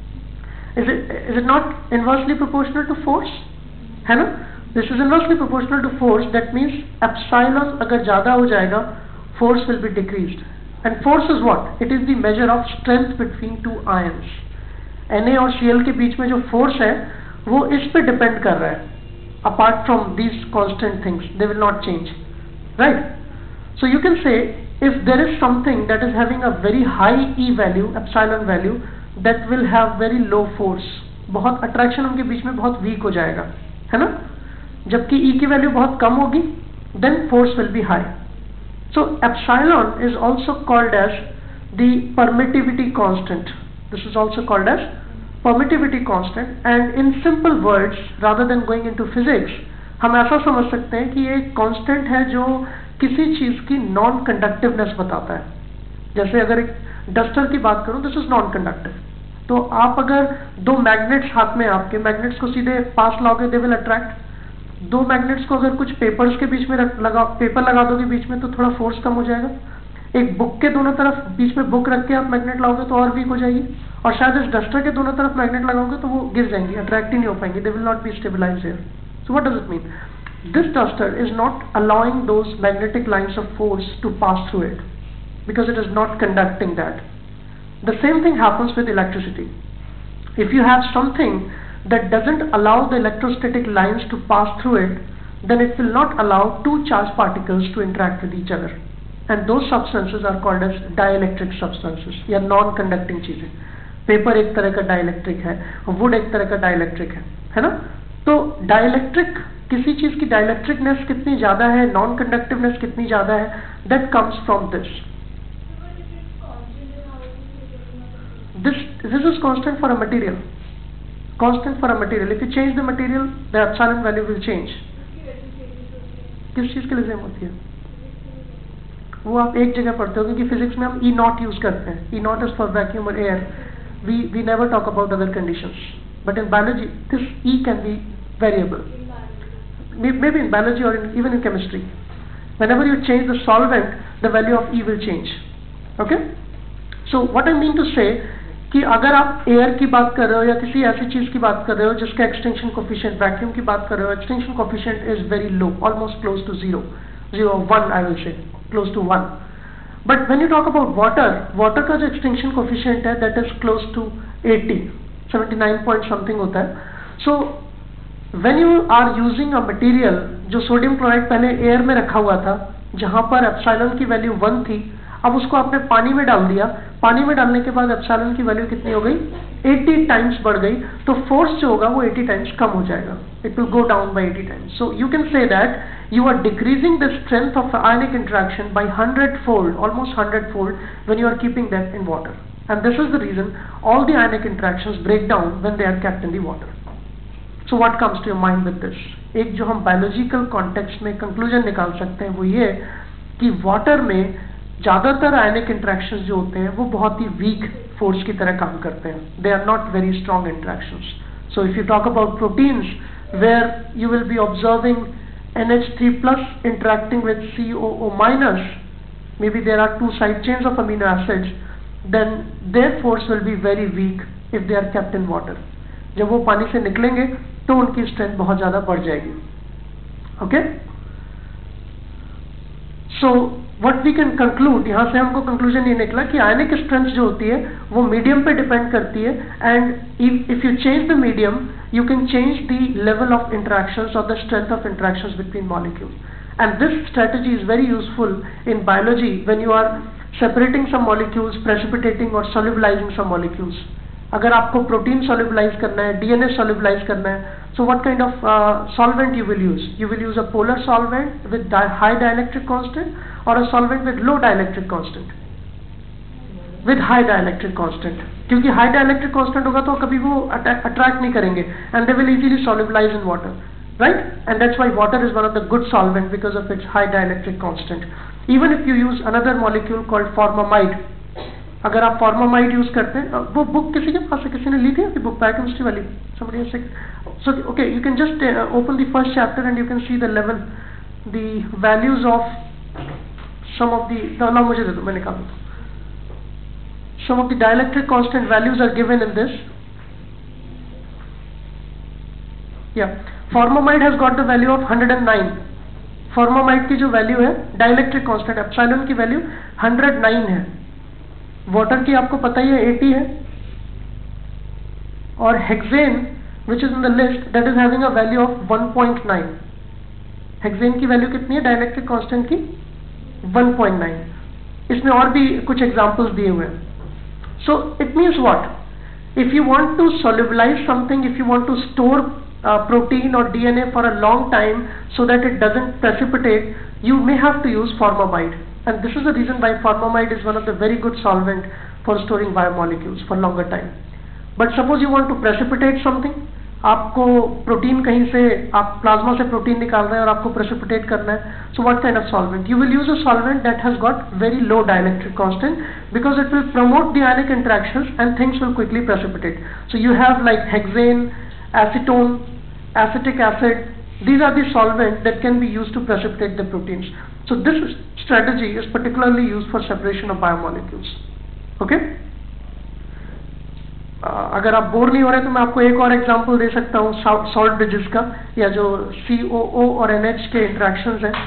Is it, is it not inversely proportional to force? है ना? This is inversely proportional to force. That means epsilon अगर ज़्यादा हो जाएगा, force will be decreased. And force is what? It is the measure of strength between two ions. Na और Cl के बीच में जो force है, वो इस पे depend कर रहा है. Apart from these constant things, they will not change, right? So you can say, if there is something that is having a very high E value, epsilon value, that will have very low force. बहुत attraction उनके बीच में बहुत weak हो जाएगा, है ना? जबकि E की value बहुत कम होगी, then force will be high. So epsilon is also called as the permittivity constant. This is also called as permittivity constant, and in simple words, rather than going into physics, हम ऐसा समझ सकते हैं कि ये constant है जो किसी चीज की non conductiveness बताता है. जैसे अगर एक डस्टर की बात करूं, this is non conductive. तो आप अगर दो मैग्नेट्स हाथ में, आपके मैग्नेट्स को सीधे पास लाओगे, they will attract. दो मैग्नेट्स को अगर कुछ पेपर्स के बीच में लगा, पेपर लगा दोगे बीच में, तो थोड़ा फोर्स कम हो जाएगा. एक बुक के दोनों तरफ बीच में बुक रख के आप मैग्नेट लाओगे तो और वीक हो जाएगी. और शायद इस डस्टर के दोनों तरफ मैग्नेट लगाओगे तो वो गिर जाएंगी, अट्रैक्ट ही नहीं हो पाएंगी. They will not be stabilised here. So what does it mean? This duster is not allowing those magnetic lines of force to pass through it because it is not conducting that. The same thing happens with electricity. If you have something that doesn't allow the electrostatic lines to pass through it, then it will not allow two charged particles to interact with each other. And those substances are called as dielectric substances, या non-conducting चीजें. Paper एक तरह का dielectric है, would एक तरह का dielectric है, है ना? तो डाइलेक्ट्रिक, किसी चीज की डाइलेक्ट्रिकनेस कितनी ज्यादा है, नॉन कंडक्टिवनेस कितनी ज्यादा है, that comes from this. This this is constant for a material. Constant for a material. If you change the material, the epsilon value will change. किस चीज के लिए सेम होती है? वो आप एक जगह पढ़ते हो, क्योंकि फिजिक्स में हम E naught यूज करते हैं. E naught is for vacuum or air. We we never talk about other conditions. But in biology, this E can be variable. Maybe in biology or in, even in chemistry. Whenever you change the solvent, the value of E will change. Okay? So what I mean to say, कि अगर आप air की बात कर रहे हो या किसी ऐसी चीज की बात कर रहे हो जिसका एक्सटिंक्शन कोफिशिएंट, वैक्यूम की बात कर रहे हो, extinction coefficient is very low, almost close to zero, zero one I will say, close to one. But when you talk about water, water का जो एक्सटिंक्शन कोफिशिएंट है that is close to eighty, seventy nine point something होता है. So when you are using a material, जो sodium chloride पहले air में रखा हुआ था, जहां पर एप्सिलॉन की वैल्यू वन थी, अब उसको आपने पानी में डाल दिया. पानी में डालने के बाद एप्सिलॉन की वैल्यू कितनी हो गई? एटी टाइम्स बढ़ गई. तो फोर्स जो होगा वो एटी टाइम्स कम हो जाएगा. It will go down by eighty times. So you can say that you are decreasing the strength of ionic interaction by hundred fold, almost hundred fold, when you are keeping that in water. And this is the reason all the ionic interactions break down when they are kept in the water. So what comes to your mind with this? एक जो हम biological context में conclusion निकाल सकते हैं वो ये कि वाटर में ज़्यादातर आयनिक इंट्रैक्शंस जो होते हैं वो बहुत ही वीक फोर्स की तरह काम करते हैं. They are not very strong interactions. So if you talk about proteins where you will be observing N H three plus interacting with C O O minus, maybe there are two side chains of amino acids, then their force will be very weak if they are kept in water. जब वो पानी से निकलेंगे तो उनकी strength बहुत ज़्यादा बढ़ जाएगी. Okay, so what we can conclude, यहाँ से हमको कंक्लूजन ये निकला कि आयनिक स्ट्रेंथ जो होती है वो मीडियम पे डिपेंड करती है, and if you change the medium you can change the level of interactions or the strength of interactions between molecules. And this strategy is very useful in biology when you are separating some molecules, precipitating or solubilizing some molecules. अगर आपको protein solubilize करना है, D N A solubilize करना है, so what kind of uh, solvent you will use? You will use a polar solvent with di high dielectric constant or a solvent with low dielectric constant? With high dielectric constant, क्योंकि high dielectric constant होगा तो कभी वो attract नहीं करेंगे and they will easily solubilize in water, right? And that's why water is one of the good solvent because of its high dielectric constant. Even if you use another molecule called formamide, अगर आप formamide use करते हैं, वो book किसी के पास है, किसी ने ली थी आपकी book biochemistry वाली? Somebody has said. So okay, you can just uh, open the first chapter and you can see the level, the values of some of the. ना मुझे दे दो, मैं निकाल दूँ. Some of the dielectric constant values are given in this. Yeah, formamide has got the value of one hundred nine. Formamide की जो value है dielectric constant epsilon की value one hundred nine है. Water की आपको पता ही है eighty है. और hexane which is in the list that is having a value of one point nine. Hexane की value कितनी है dielectric constant की? one point nine. इसमें और भी कुछ examples दिए हुए हैं. So it means what? If you want to solubilize something, if you want to store uh, protein or D N A for a long time so that it doesn't precipitate, you may have to use formamide. And this is the reason why formamide is one of the very good solvent for storing biomolecules for longer time. But suppose you want to precipitate something, आपको protein कहीं से, आप plasma से protein निकाल रहे हैं और आपको प्रेसिपिटेट करना है, so what kind of solvent? You will use a solvent that has got very low dielectric constant because it will promote the ionic interactions and things will quickly precipitate. So you have like hexane, acetone, acetic acid. These are the solvents that can be used to precipitate the proteins. So this strategy is particularly used for separation of biomolecules. Okay? Uh, अगर आप bore नहीं हो रहे तो मैं आपको एक और एग्जांपल दे सकता हूँ सॉल्ट ब्रिजेस का, या जो C O O और N H के इंटरेक्शंस हैं.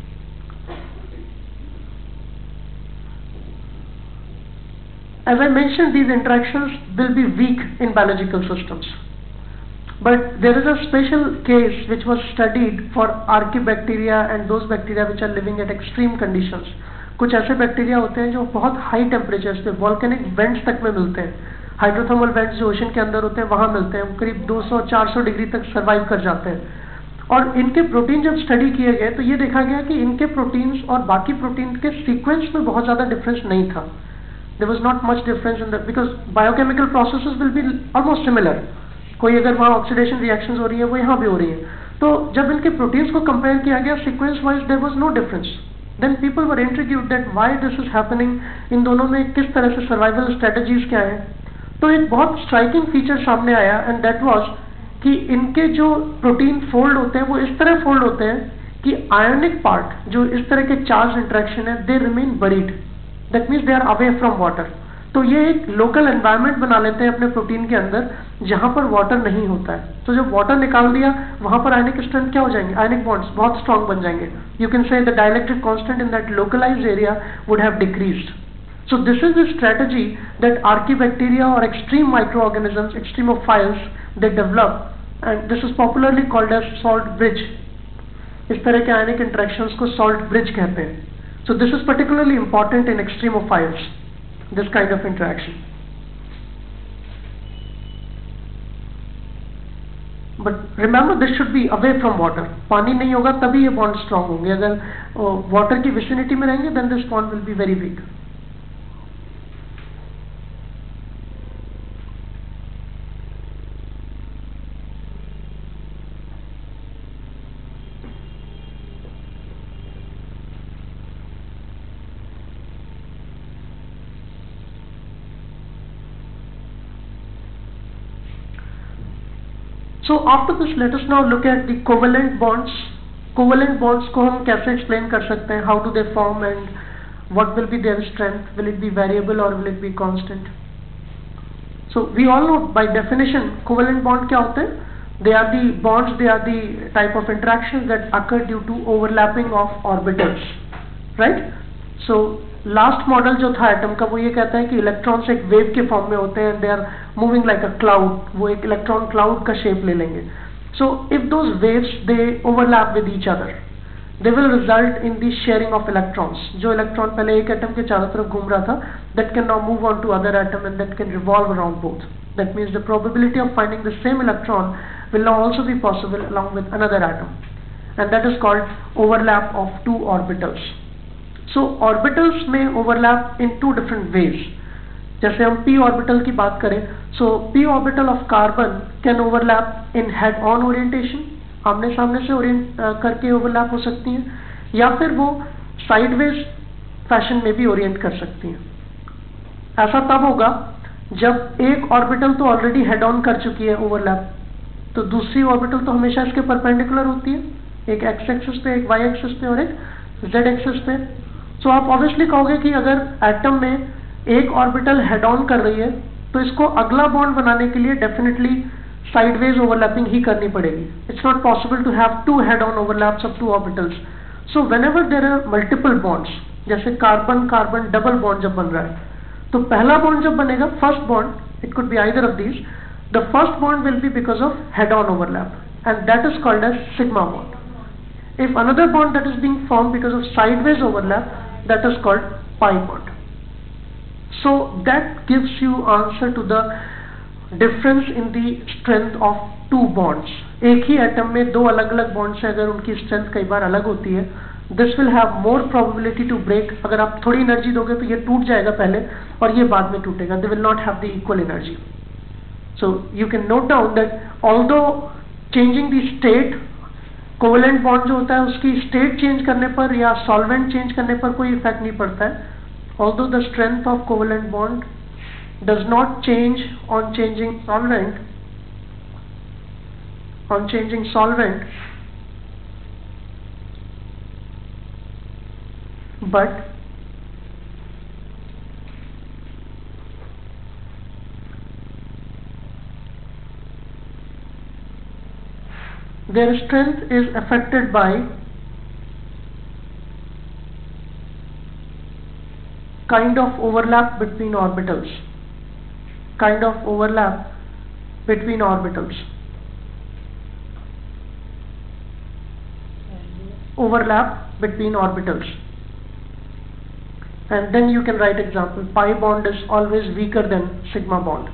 As I mentioned, these interactions will be weak in biological systems. But there is a special case which was studied for archaebacteria and those bacteria which are living at extreme conditions. कुछ ऐसे bacteria होते हैं जो बहुत high temperatures पे, volcanic vents तक में मिलते हैं. हाइड्रोथर्मल वेंट्स जो ओशन के अंदर होते हैं वहाँ मिलते हैं, करीब दो सौ चार सौ डिग्री तक सर्वाइव कर जाते हैं. और इनके प्रोटीन जब स्टडी किए गए तो ये देखा गया कि इनके प्रोटीन्स और बाकी प्रोटीन के सीक्वेंस में बहुत ज़्यादा डिफरेंस नहीं था. There was not much difference in the, because biochemical processes will be almost similar. कोई अगर वहाँ ऑक्सीडेशन रिएक्शंस हो रही है वो यहाँ भी हो रही है. तो जब इनके प्रोटीन्स को कंपेयर किया गया sequence wise, there was no difference. Then people were intrigued that why this is happening, इन दोनों में किस तरह से सर्वाइवल स्ट्रेटजीज क्या है. तो एक बहुत स्ट्राइकिंग फीचर सामने आया एंड दैट वाज कि इनके जो प्रोटीन फोल्ड होते हैं वो इस तरह फोल्ड होते हैं कि आयनिक पार्ट जो इस तरह के चार्ज इंटरेक्शन है they remain buried. That means they are away from water. तो ये एक लोकल एनवायरनमेंट बना लेते हैं अपने प्रोटीन के अंदर जहाँ पर वाटर नहीं होता है. तो जब वाटर निकाल दिया वहाँ पर आयनिक स्ट्रेंथ क्या हो जाएंगे, आयनिक बॉन्ड्स बहुत स्ट्रॉन्ग बन जाएंगे. You can say the dielectric constant in that localised area would have decreased. So this is the strategy that archaebacteria or extreme microorganisms, extremophiles, they develop, and this is popularly called as salt bridge. इस तरह के ionic interactions को salt bridge कहते हैं. So this is particularly important in extremophiles, this kind of interaction. But remember, this should be away from water. पानी नहीं होगा तभी ये bond strong होंगे. अगर water की vicinity में रहेंगे then this bond will be very weak. So after this, let us now look at the covalent bonds. Covalent bonds को हम कैसे explain कर सकते हैं? How do they form and what will be their strength? Will it be variable or will it be constant? So we all know by definition covalent bond क्या होते हैं? They are the bonds, they are the type of interactions that occur due to overlapping of orbitals, right? So last model जो था atom का वो ये कहता है कि इलेक्ट्रॉन्स एक वेव के फॉर्म में होते हैं, they are moving like a cloud, वो एक इलेक्ट्रॉन क्लाउड का शेप ले लेंगे. So if those waves they overlap with each other, they will result in the sharing of electrons. जो इलेक्ट्रॉन पहले एक एटम के चारों तरफ घूम रहा था, that can now move on to other atom and that can revolve around both. That means the probability of finding the same electron will now also be possible along with another atom, and that is called overlap of two orbitals. So orbitals may overlap in two different ways. जैसे हम p orbital की बात करें, so p orbital of carbon can overlap in head-on orientation, आमने सामने से orient uh, करके overlap हो सकती हैं, या फिर वो sideways fashion में भी orient कर सकती हैं. ऐसा तब होगा जब एक orbital तो already head-on कर चुकी है overlap, तो दूसरी ऑर्बिटल तो हमेशा इसके परपेंडिकुलर होती है, एक एक्स एक्सिस पे, एक वाई एक्सिस पे और एक जेड एक्सिस पे. सो आप ऑब्वियसली कहोगे कि अगर एटम में एक ऑर्बिटल हेड ऑन कर रही है तो इसको अगला बॉन्ड बनाने के लिए डेफिनेटली साइडवेज ओवरलैपिंग ही करनी पड़ेगी. It's not possible to have two head on overlaps of two orbitals. So whenever there are multiple bonds, जैसे कार्बन कार्बन डबल बॉन्ड जब बन रहा है, तो पहला बॉन्ड जब बनेगा, first bond, it could be either of these, the first bond will be because of head-on overlap, and that is called as sigma bond. If another bond that is being formed because of sideways overlap, that is called pi bond. So that gives you answer to the difference in the strength of two bonds. एक ही atom में दो अलग-अलग bonds हैं, अगर उनकी strength कई बार अलग होती है, this will have more probability to break. अगर आप थोड़ी energy दोगे तो ये टूट जाएगा पहले और ये बाद में टूटेगा. They will not have the equal energy. So you can note down that although changing the state, covalent bond जो होता है उसकी state change करने पर या solvent change करने पर कोई effect नहीं पड़ता है. Although the strength of covalent bond does not change on changing solvent, on changing solvent, but their strength is affected by kind of overlap between orbitals. Kind of overlap between orbitals. Overlap between orbitals. And then you can write example. Pi bond is always weaker than sigma bond.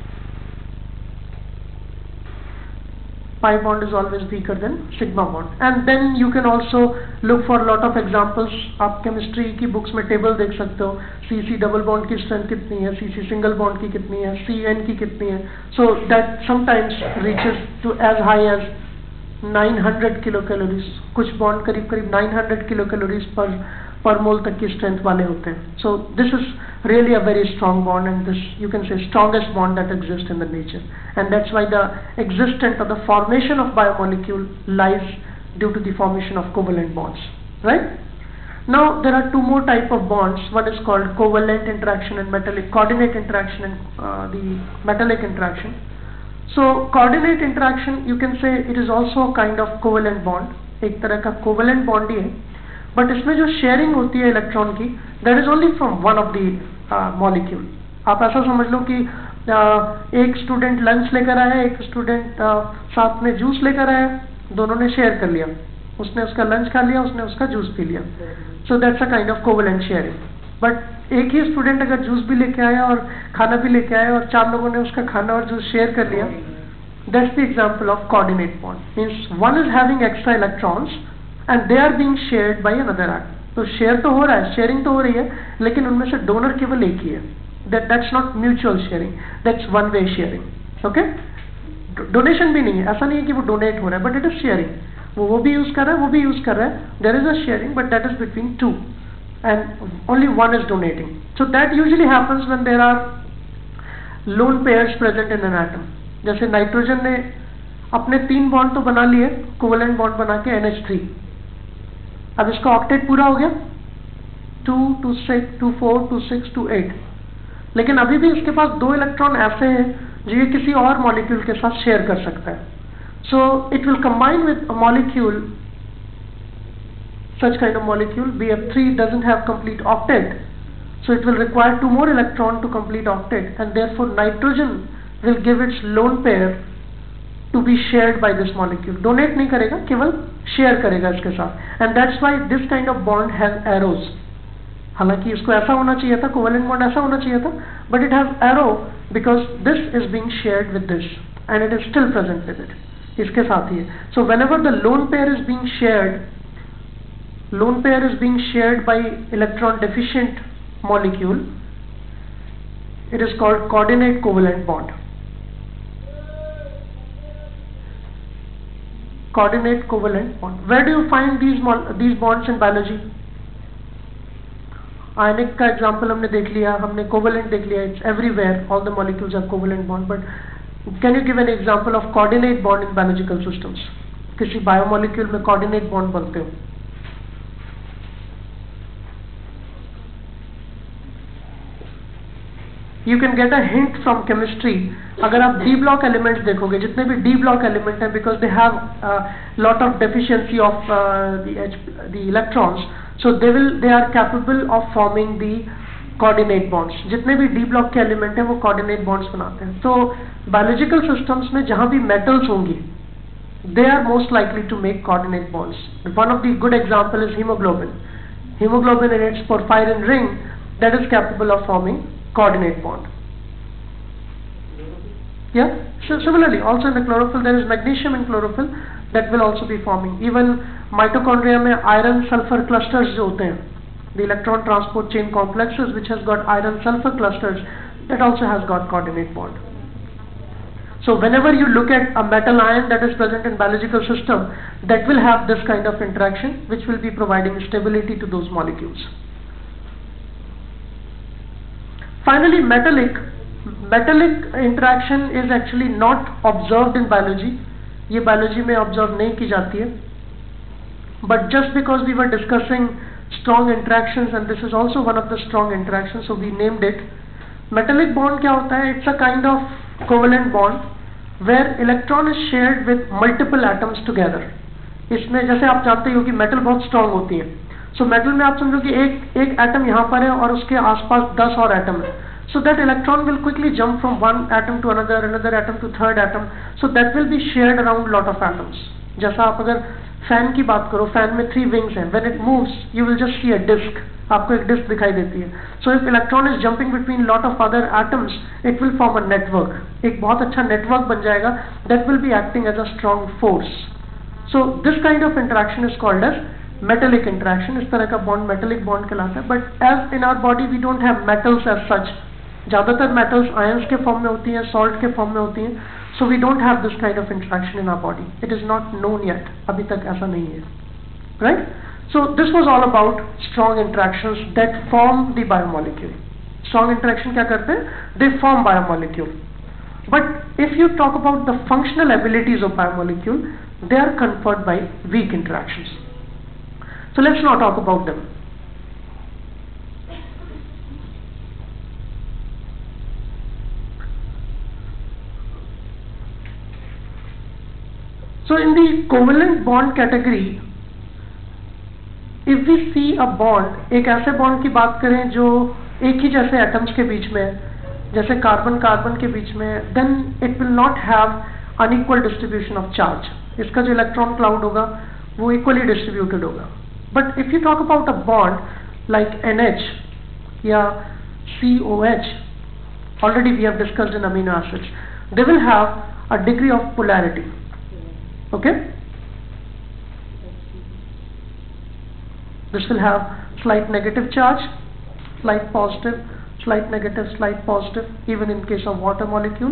Pi bond is always weaker than sigma bond. And then you can also look for a lot of examples. आप chemistry की books में table देख सकते हो. C C double bond की strength कितनी है, C C single bond की कितनी है, C N की कितनी है. So that sometimes reaches to as high as nine hundred kilocalories. कुछ bond करीब करीब nine hundred kilocalories per per mole तक की strength वाले होते हैं. So this is really a very strong bond, and this you can say strongest bond that exists in the nature, and that's why the existence or the formation of biomolecule lies due to the formation of covalent bonds, right? Now there are two more type of bonds. One is called covalent interaction and metallic coordinate interaction and uh, the metallic interaction. So coordinate interaction, you can say it is also a kind of covalent bond. एक तरह का covalent bond ही है, but इसमें जो sharing होती है electron की, that is only from one of the uh, molecule. आप ऐसा समझ लो कि uh, एक स्टूडेंट लंच लेकर आया, एक स्टूडेंट uh, साथ में जूस लेकर आया, दोनों ने शेयर कर लिया. उसने उसका लंच खा लिया, उसने उसका जूस पी लिया. So that's a kind of covalent sharing. But एक ही स्टूडेंट अगर जूस भी लेके आया और खाना भी लेके आया और चार लोगों ने उसका खाना और जूस शेयर कर लिया, that's the example of coordinate bond. Means one is having extra electrons and they are being shared by another atom. तो शेयर तो हो रहा है, शेयरिंग तो हो रही है, लेकिन उनमें से डोनर केवल एक ही है. That that's not mutual sharing, that's one way sharing. Okay? Donation भी नहीं है, ऐसा नहीं है कि वो डोनेट हो रहा है, but it is sharing. वो वो भी यूज कर रहा है, वो भी यूज कर रहा है. There is a sharing, but that is between two, and only one is donating. So that usually happens when there are lone pairs present in an atom. जैसे नाइट्रोजन ने अपने तीन बॉन्ड तो बना लिए, कोवेलेंट बॉन्ड बना के N H three. अब इसका ऑक्टेट पूरा हो गया, two two six two four two six two eight, लेकिन अभी भी इसके पास दो इलेक्ट्रॉन ऐसे हैं जो ये किसी और मॉलिक्यूल के साथ शेयर कर सकता है। So it will combine with a molecule, such kind of molecule, B F three doesn't have complete octet, so it will require two more electron to complete octet, and therefore nitrogen will give its lone pair to be shared by this molecule. Donate नहीं करेगा, केवल share करेगा इसके साथ, and that's why this kind of bond has arrows. हालांकि इसको ऐसा होना चाहिए था, covalent bond ऐसा होना चाहिए था, but it has arrow because this is being shared with this and it is still present with it. इसके साथ ही है. So whenever the lone pair is being shared, lone pair is being shared by electron deficient molecule, it is called coordinate covalent bond. Coordinate covalent bond. Where do you find these these bonds in biology? Ionic का example हमने देख लिया, हमने covalent देख लिया, it's everywhere, all the molecules have covalent bond, but can you give an example of coordinate bond in biological systems? किसी biomolecule में coordinate bond बनते हो? You can get a hint from chemistry. अगर आप D block elements देखोगे, जितने भी D block element हैं, because they have a lot of deficiency of uh, the H, the electrons, so they will they are capable of forming the coordinate bonds. जितने भी D block के element हैं वो coordinate bonds बनाते हैं. So biological systems में जहाँ भी metals होंगी, they are most likely to make coordinate bonds. One of the good example is hemoglobin. Hemoglobin in its porphyrin ring that is capable of forming coordinate bond. Yeah, so similarly also in the chlorophyll there is magnesium in chlorophyll that will also be forming. Even mitochondria में iron sulfur clusters जो होते हैं, the electron transport chain complexes which has got iron sulfur clusters, that also has got coordinate bond. So whenever you look at a metal ion that is present in biological system, that will have this kind of interaction which will be providing stability to those molecules. Finally, metallic. Metallic interaction is actually not observed in biology. ये biology में observe नहीं की जाती है. But just because we were discussing strong interactions, and this is also one of the strong interactions, so we named it. Metallic bond क्या होता है? It's a kind of covalent bond where electron is shared with multiple atoms together. इसमें जैसे आप जानते हो कि metal बहुत strong होती है. So metal में आप समझो कि एक एक atom यहाँ पर है और उसके आसपास दस और atom है. So that electron will quickly jump from one atom to another, another atom to third atom. So that will be shared around lot of atoms. जैसा आप अगर fan की बात करो, fan में three wings हैं. When it moves, you will just see a disk. आपको एक disk दिखाई देती है. So if electron is jumping between lot of other atoms, it will form a network. एक बहुत अच्छा network बन जाएगा. That will be acting as a strong force. So this kind of interaction is called as metallic interaction. इस तरह का bond metallic bond कहलाता है. But as in our body we don't have metals as such. ज़्यादातर metals ions के form में होती हैं, salt के form में होती हैं. So we don't have this kind of interaction in our body. It is not known yet. अभी तक ऐसा नहीं है. Right? So this was all about strong interactions that form the biomolecule. Strong interaction क्या करते हैं? They form biomolecule. But if you talk about the functional abilities of biomolecule, they are conferred by weak interactions. So let's now talk about them. So in the covalent bond category, if we see a bond, एक ऐसे bond की बात करें जो एक ही जैसे atoms के बीच में, जैसे कार्बन कार्बन के बीच में, then it will not have unequal distribution of charge. इसका जो electron cloud होगा वो equally distributed होगा. But if you talk about a bond like N H या C O H, already we have discussed in amino acids, they will have a degree of polarity. Okay? This will have slight negative charge, slight positive, slight negative, slight positive, even in case of water molecule.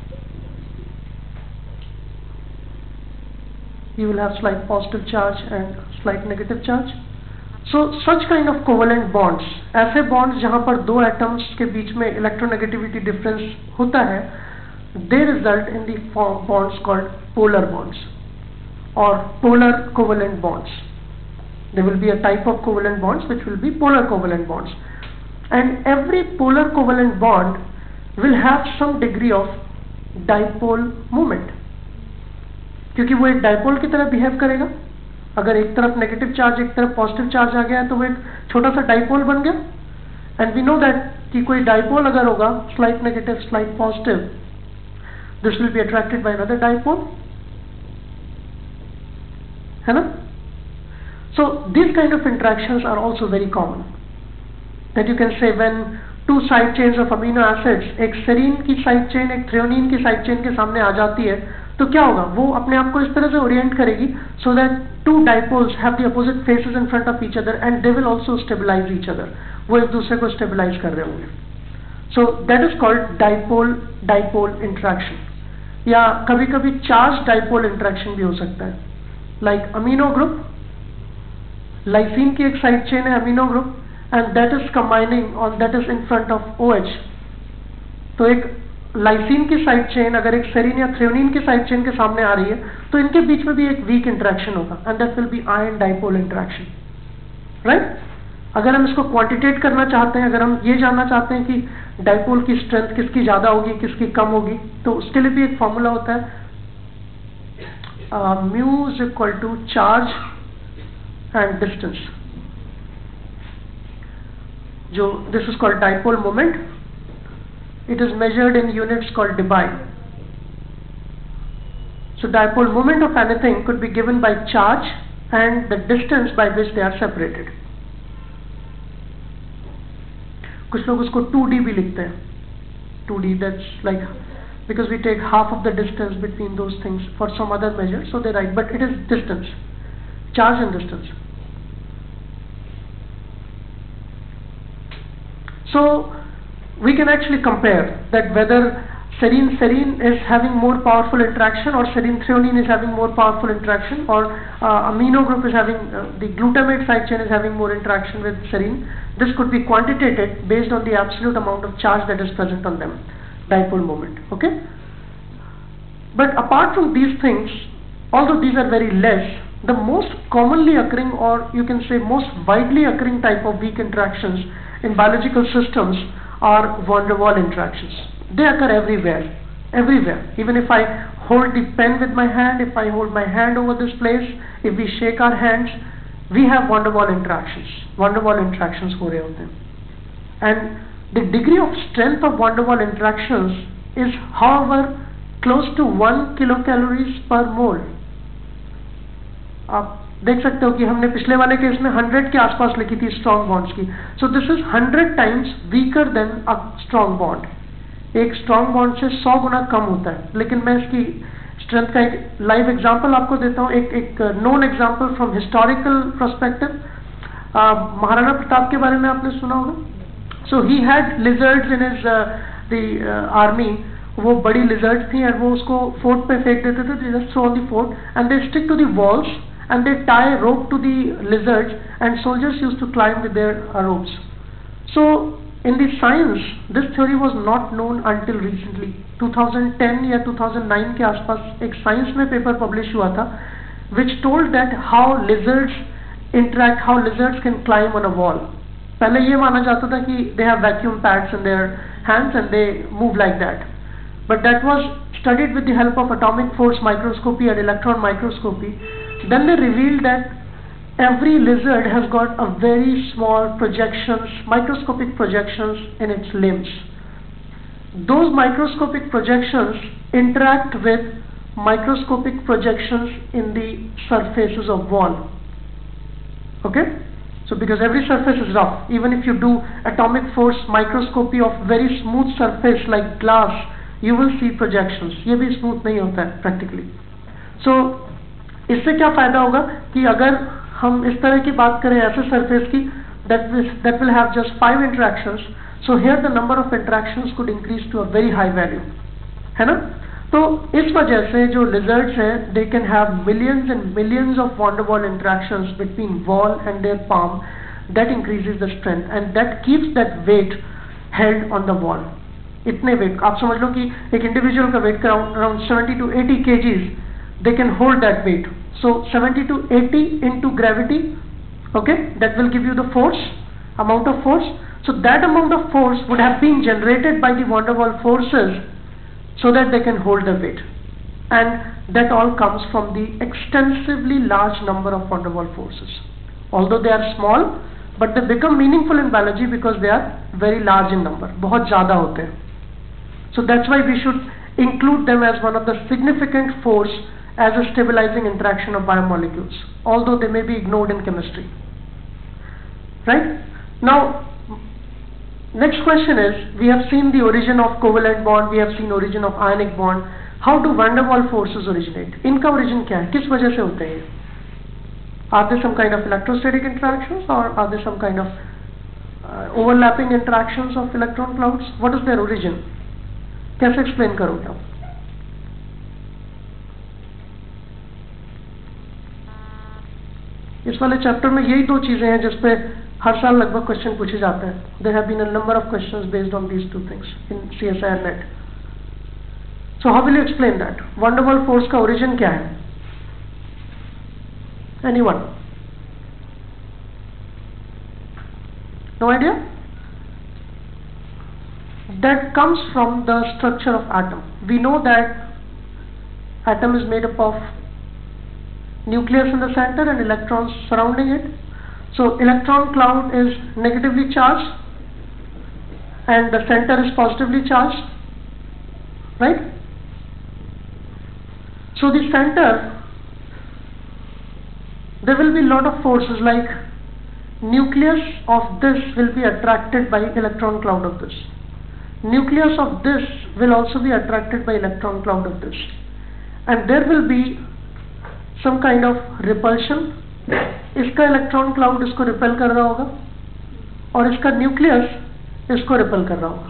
You will have slight positive charge and slight negative charge. So such kind of covalent bonds, ऐसे bonds जहाँ पर दो atoms के बीच में electronegativity difference होता है, they result in the form bonds called polar bonds or polar covalent bonds. There will be a type of covalent bonds which will be polar covalent bonds, and every polar covalent bond will have some degree of dipole moment, क्योंकि वो एक dipole की तरह behave करेगा. अगर एक तरफ negative charge एक तरफ पॉजिटिव चार्ज आ गया है तो वो एक छोटा सा डाइपोल बन गया. एंड वी नो दैट कि कोई डाइपोल अगर होगा slight negative slight positive, this will be attracted by another dipole, है ना. So these kind of interactions are also very common, that you can say when two side chains of amino acids, एक serine की side chain एक threonine की side chain के सामने आ जाती है, तो क्या होगा, वो अपने आप को इस तरह से orient करेगी so that two dipoles have the opposite faces in front of each other and they will also stabilize each other. वो एक दूसरे को stabilize कर रहे होंगे. So that is called dipole dipole interaction. या कभी कभी charged dipole interaction भी हो सकता है, like amino group, लाइसिन की एक साइड चेन है amino group, and that is combining on that is in front of OH. तो एक लाइसिन की साइड चेन अगर एक सेरीन या थ्रेओनिन की साइड चेन के सामने आ रही है तो इनके बीच में भी एक वीक इंटरेक्शन होगा, and that will be ion dipole interaction, right. अगर हम इसको क्वांटिटेट करना चाहते हैं, अगर हम ये जानना चाहते हैं कि डाइपोल की स्ट्रेंथ किसकी ज्यादा होगी किसकी कम होगी, तो उसके लिए भी एक फॉर्मूला होता है, mu is equal to charge and distance. जो this is called dipole moment. It is measured in units called debye. So dipole moment of anything could be given by charge and the distance by which they are separated. कुछ लोग उसको two D भी लिखते हैं. two D, that's like because we take half of the distance between those things for some other measure, so they write, but it is distance, charge and distance. So we can actually compare that whether serine serine is having more powerful interaction or serine threonine is having more powerful interaction, or uh, amino group is having uh, the glutamate side chain is having more interaction with serine. This could be quantitated based on the absolute amount of charge that is present on them, dipole moment. Okay. But apart from these things, although these are very less, the most commonly occurring, or you can say most widely occurring type of weak interactions in biological systems are van der Waals interactions. They occur everywhere, everywhere. Even if I hold the pen with my hand, if I hold my hand over this place, if we shake our hands, we have van der Waals interactions. Van der Waals interactions हो रहे होते हैं. And the degree of strength of van der Waals interactions is, however, close to one kilocalories per mole. आप देख सकते हो कि हमने पिछले वाले केस में हंड्रेड के आसपास लिखी थी स्ट्रॉन्ग बॉन्ड्स की. So this is hundred times weaker than a strong bond. एक स्ट्रॉन्ग बॉन्ड से सौ गुना कम होता है. लेकिन मैं इसकी स्ट्रेंथ का एक लाइव एग्जांपल आपको देता हूँ, एक एक known example from historical perspective. Maharana Pratap के बारे में आपने सुना होगा. So he had lizards in his the army. वो बड़ी लिजर्ड्स थी और वो उसको फोर्ट पे फेंक देते थे, just throw on the fort and they stick to the walls and they tie rope to the lizards, and soldiers used to climb with their uh, ropes. So in the science, this theory was not known until recently. twenty ten या two thousand nine के आसपास एक science में paper publish हुआ था which told that how lizards interact, how lizards can climb on a wall. पहले ये माना जाता था कि they have vacuum pads in their hands and they move like that, but that was studied with the help of atomic force microscopy and electron microscopy. Then they revealed that every lizard has got a very small projections, microscopic projections in its limbs. Those microscopic projections interact with microscopic projections in the surfaces of wall. Okay? So because every surface is rough, even if you do atomic force microscopy of very smooth surface like glass, you will see projections. ये भी smooth नहीं होता है practically. So इससे क्या फायदा होगा कि अगर हम इस तरह की बात करें ऐसे सरफेस की that will that will have just five interactions, so here the number of interactions could increase to a very high value, है ना. तो इस वजह से जो lizards हैं, they can have millions and millions of van der Waals interactions between wall and their palm. That increases the strength and that keeps that weight held on the wall. इतने weight, आप समझ लो कि एक individual का weight around seventy two eighty KGs, they can hold that weight. So seventy to eighty into gravity, okay, that will give you the force, amount of force. So that amount of force would have been generated by the van der Waals forces so that they can hold the weight, and that all comes from the extensively large number of van der Waals forces. Although they are small, but they become meaningful in biology because they are very large in number, बहुत ज़्यादा होते हैं. So that's why we should include them as one of the significant force as a stabilizing interaction of biomolecules, although they may be ignored in chemistry. Right? Now, next question is, we have seen the origin of covalent bond, we have seen origin of ionic bond. How do van der Waals forces originate? इनका origin क्या है? किस वजह से होते हैं? Are there some kind of electrostatic interactions, or are there some kind of uh, overlapping interactions of electron clouds? What is their origin? कैसे explain करोगे आप? इस वाले चैप्टर में यही दो चीजें हैं जिस पे हर साल लगभग क्वेश्चन पूछे जाते हैं. There have been a number of questions based on these two things in CSI NET. So how will you explain that? van der Waals force का ओरिजिन क्या है? Anyone? No idea? That comes from the structure of atom. We know that atom is made up of nucleus in the center and electrons surrounding it. So electron cloud is negatively charged and the center is positively charged, right? So the center, there will be lot of forces, like nucleus of this will be attracted by electron cloud of this, nucleus of this will also be attracted by electron cloud of this, and there will be some kind of repulsion. इसका electron cloud इसको repel कर रहा होगा और इसका nucleus इसको repel कर रहा होगा.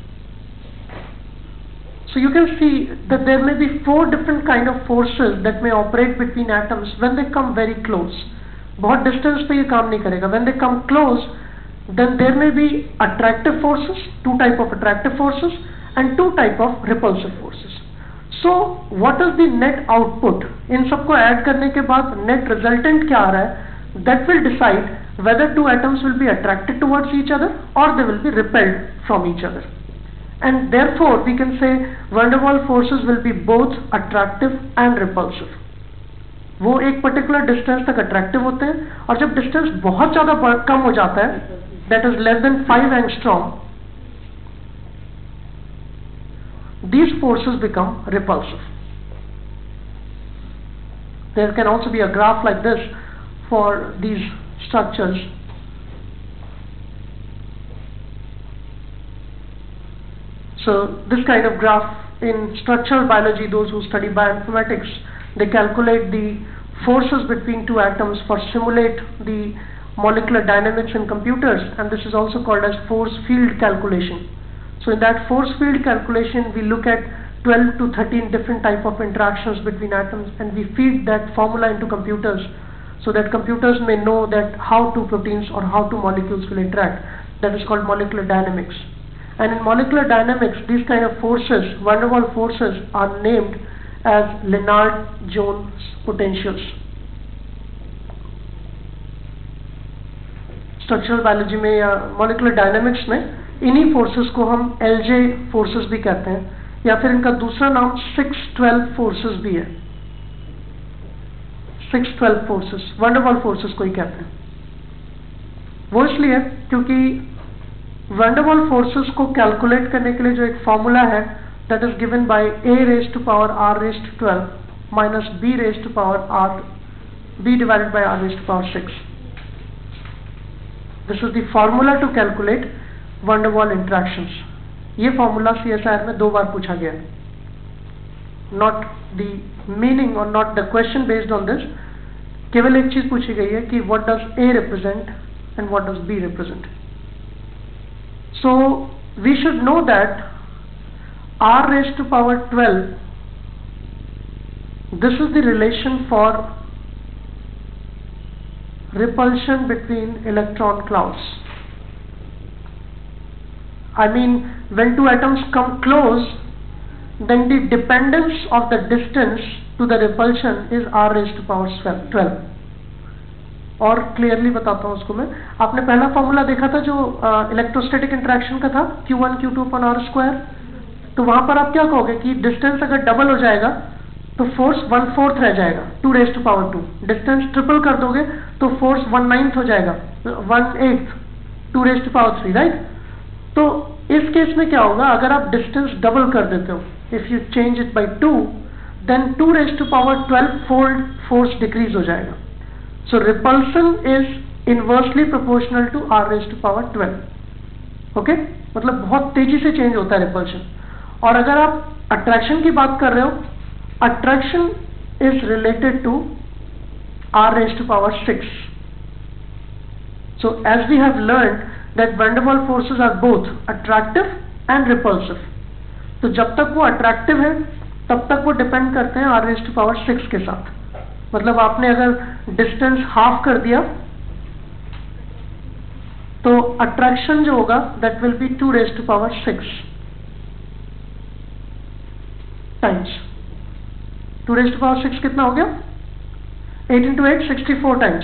So you can see that there may be four different kind of forces that may operate between atoms when they come very close. बहुत डिस्टेंस पे ये काम नहीं करेगा. When they come close, then there may be attractive forces, two type of attractive forces and two type of repulsive forces. So what is the net output? इन सबको add करने के बाद net resultant क्या आ रहा है? That will decide whether two atoms will be attracted towards each other or they will be repelled from each other. And therefore we can say van der Waals forces will be both attractive and repulsive. वो एक particular distance तक attractive होते हैं और जब distance बहुत ज़्यादा कम हो जाता है, that is less than five angstrom, these forces become repulsive. There can also be a graph like this for these structures. So this kind of graph in structural biology, those who study bioinformatics, they calculate the forces between two atoms for simulate the molecular dynamics in computers, and this is also called as force field calculation. So in that force field calculation, we look at twelve to thirteen different type of interactions between atoms, and we feed that formula into computers so that computers may know that how two proteins or how two molecules will interact. That is called molecular dynamics. And in molecular dynamics, these kind of forces, van der Waals forces, are named as Lennard-Jones potentials. Structural biology में या molecular dynamics में इन्हीं forces को हम L J forces भी कहते हैं, या फिर इनका दूसरा नाम six twelve forces भी है. six twelve forces, van der Waals forces को ही कहते हैं. वो इसलिए क्योंकि van der Waals forces को कैलकुलेट करने के लिए जो एक फॉर्मूला है, that is given by a raised to power r raised to twelve minus b raised to power r b divided by r raised to power six. This is the formula to calculate van der Waals interactions. ये formula C S I R में दो बार पूछा गया है. Not the meaning or not the question based on this. केवल एक चीज पूछी गई है कि what does A represent and what does B represent. So we should know that r raised to power twelve, this is the relation for repulsion between electron clouds. I mean when two atoms come close, then the dependence of the distance to the repulsion is r raised to power twelve. और clearly बताता हूँ उसको मैं. आपने पहला formula देखा था जो इलेक्ट्रोस्टैटिक इंटरेक्शन का था, Q one Q two upon R square. तो वहां पर आप क्या कहोगे कि डिस्टेंस अगर डबल हो जाएगा तो फोर्स वन फोर्थ रह जाएगा, two raise to power two. Distance triple कर दोगे तो फोर्स वन नाइन्थ हो जाएगा, one eighth, two raise to power three, right. तो इस केस में क्या होगा, अगर आप डिस्टेंस डबल कर देते हो, if you change it by two, then two raise to power twelve fold force decrease हो जाएगा. So repulsion is inversely proportional to R raise to power twelve. Okay, मतलब बहुत तेजी से चेंज होता है रिपल्शन. और अगर आप अट्रैक्शन की बात कर रहे हो, attraction is related to r raised to power six. So as we have learned that van der Waals forces are both attractive and repulsive. तो जब तक वो attractive है तब तक वो depend करते हैं r raised to power six के साथ. मतलब आपने अगर distance half कर दिया तो attraction जो होगा that will be two raised to power six times. Two raise to power six कितना हो गया, eight into eight sixty four times.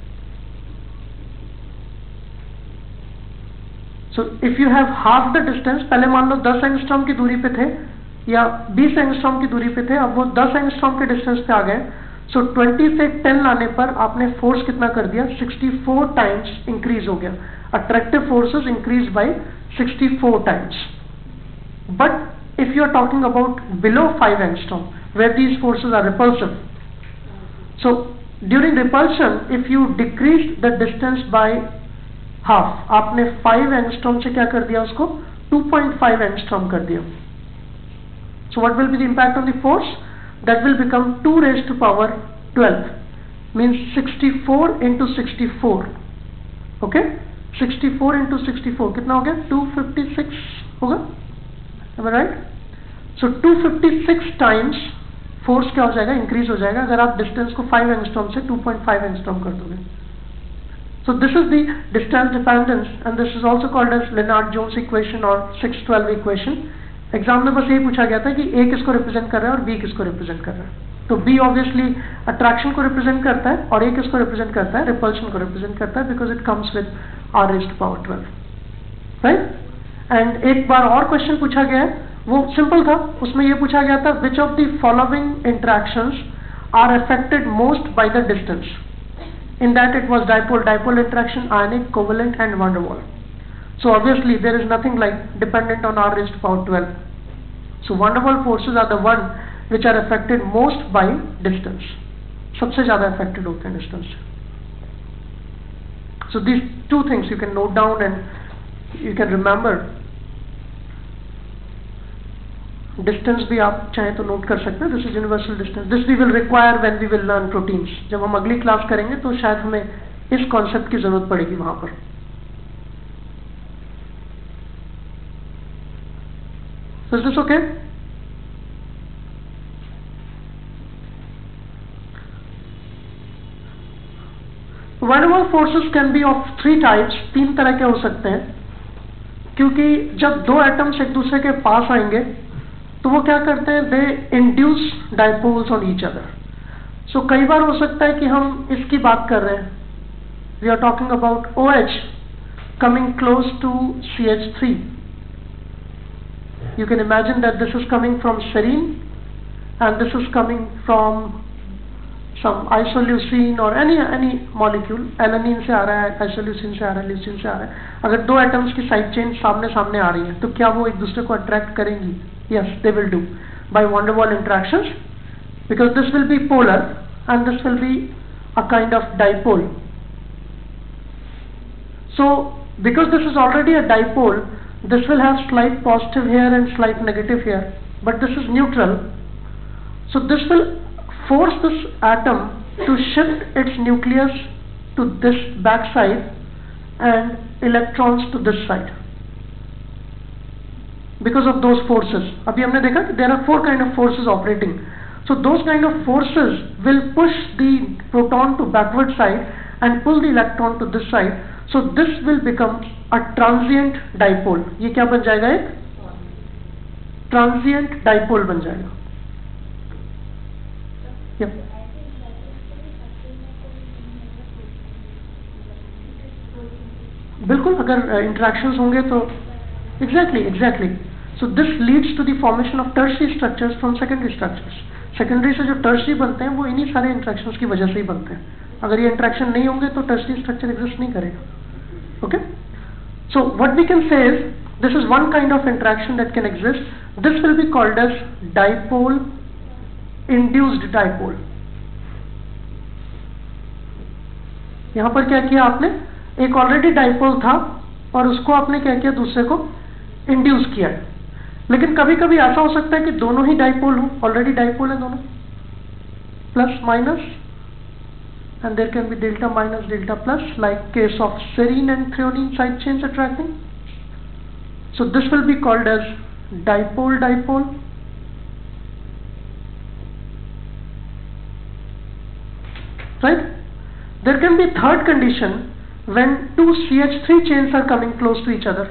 So if you have half the distance, पहले मान लो दस एंगस्ट्रॉम की दूरी पे थे या बीस एंगस्ट्रॉम की दूरी पे थे, अब वो दस एंगस्ट्रॉम के डिस्टेंस पे आ गए. सो ट्वेंटी से टेन लाने पर आपने फोर्स कितना कर दिया, सिक्सटी फोर टाइम्स इंक्रीज हो गया. Attractive forces increase by sixty four times. But if you are talking about below five angstrom where these forces are repulsive. So during repulsion, if you decrease the distance by half, आपने five angstrom से क्या कर दिया, उसको to point five angstrom कर दिया. So what will be the impact on the force? That will become two raised to power twelve, means sixty-four into sixty-four. Okay, sixty-four into sixty-four कितना हो गया, टू फिफ्टी सिक्स होगा. Am I right? So two fifty six times force क्या हो जाएगा, increase हो जाएगा अगर आप डिस्टेंस को फाइव एंगस्ट्रॉम से टू पॉइंट फाइव एंगस्ट्रॉम कर दोगे. So this is the distance dependence and this is also called as Lennard Jones equation और सिक्स ट्वेल्व इक्वेशन. एग्जाम में बस यही पूछा गया था कि ए किसको रिप्रेजेंट कर रहा है और बी किसको रिप्रेजेंट कर रहा है. तो बी ऑब्वियसली अट्रैक्शन को रिप्रेजेंट करता है और ए किसको रिप्रेजेंट करता है, रिपल्शन को रिप्रेजेंट करता है, because it comes with R raised to power twelve, right. And एक बार और क्वेश्चन पूछा गया है, वो सिंपल था. उसमें ये पूछा गया था, which of the following interactions are affected most by the distance. In that it was dipole dipole interaction, ionic, covalent and van der Waals. So obviously there is nothing like dependent on r raised to power twelve. So van der Waals forces are the one which are affected most by distance. सबसे ज्यादा affected होते हैं distance. So these two things you can note down and you can remember. Distance भी आप चाहें तो note कर सकते हैं. This is universal distance. This we will require when we will learn proteins. जब हम अगली क्लास करेंगे तो शायद हमें इस कॉन्सेप्ट की जरूरत पड़ेगी वहां पर. Is this okay? van der Waals forces can be of three types. तीन तरह के हो सकते हैं, क्योंकि जब दो एटम्स एक दूसरे के पास आएंगे तो वो क्या करते हैं, they induce dipoles on each other. So कई बार हो सकता है कि हम इसकी बात कर रहे हैं, we are talking about OH coming close to C H three. You can imagine that this is coming from serine and this is coming from some isoleucine or any any molecule. Alanine से आ रहा है, isoleucine से आ रहा है, leucine से आ रहा है. अगर दो एटम्स की साइड चेन सामने सामने आ रही है तो क्या वो एक दूसरे को अट्रैक्ट करेंगी? Yes, they will do by van der Waals interactions, because this will be polar and this will be a kind of dipole. So because this is already a dipole, this will have slight positive here and slight negative here, but this is neutral. So this will force this atom to shift its nucleus to this back side and electrons to this side. Because of those forces. अभी हमने देखा कि there are four kind of forces operating. So those kind of forces will push the proton to backward side and pull the electron to this side. So this will become a transient dipole. ये क्या बन जाएगा? एक transient dipole बन जाएगा. Yep. बिल्कुल, अगर interactions होंगे तो exactly exactly. So this leads to the formation of tertiary structures from secondary structures. Secondary से जो टर्शरी बनते हैं वो इन्हीं सारे इंटरेक्शंस की वजह से ही बनते हैं. अगर ये इंटरेक्शन नहीं होंगे तो टर्शरी स्ट्रक्चर एग्जिस्ट नहीं करेगा. Okay, so what we can say is this is one kind of interaction that can exist. This will be called as dipole induced dipole. यहां पर क्या किया आपने? एक ऑलरेडी डाइपोल था और उसको आपने क्या किया? दूसरे को इंड्यूस किया है. लेकिन कभी कभी ऐसा हो सकता है कि दोनों ही डाइपोल हो, ऑलरेडी डाइपोल है दोनों, plus minus, and there can be delta minus delta plus, like case of serine and threonine side chains attracting. So this will be called as dipole dipole. Right? There can be third condition when two C H three chains are coming close to each other.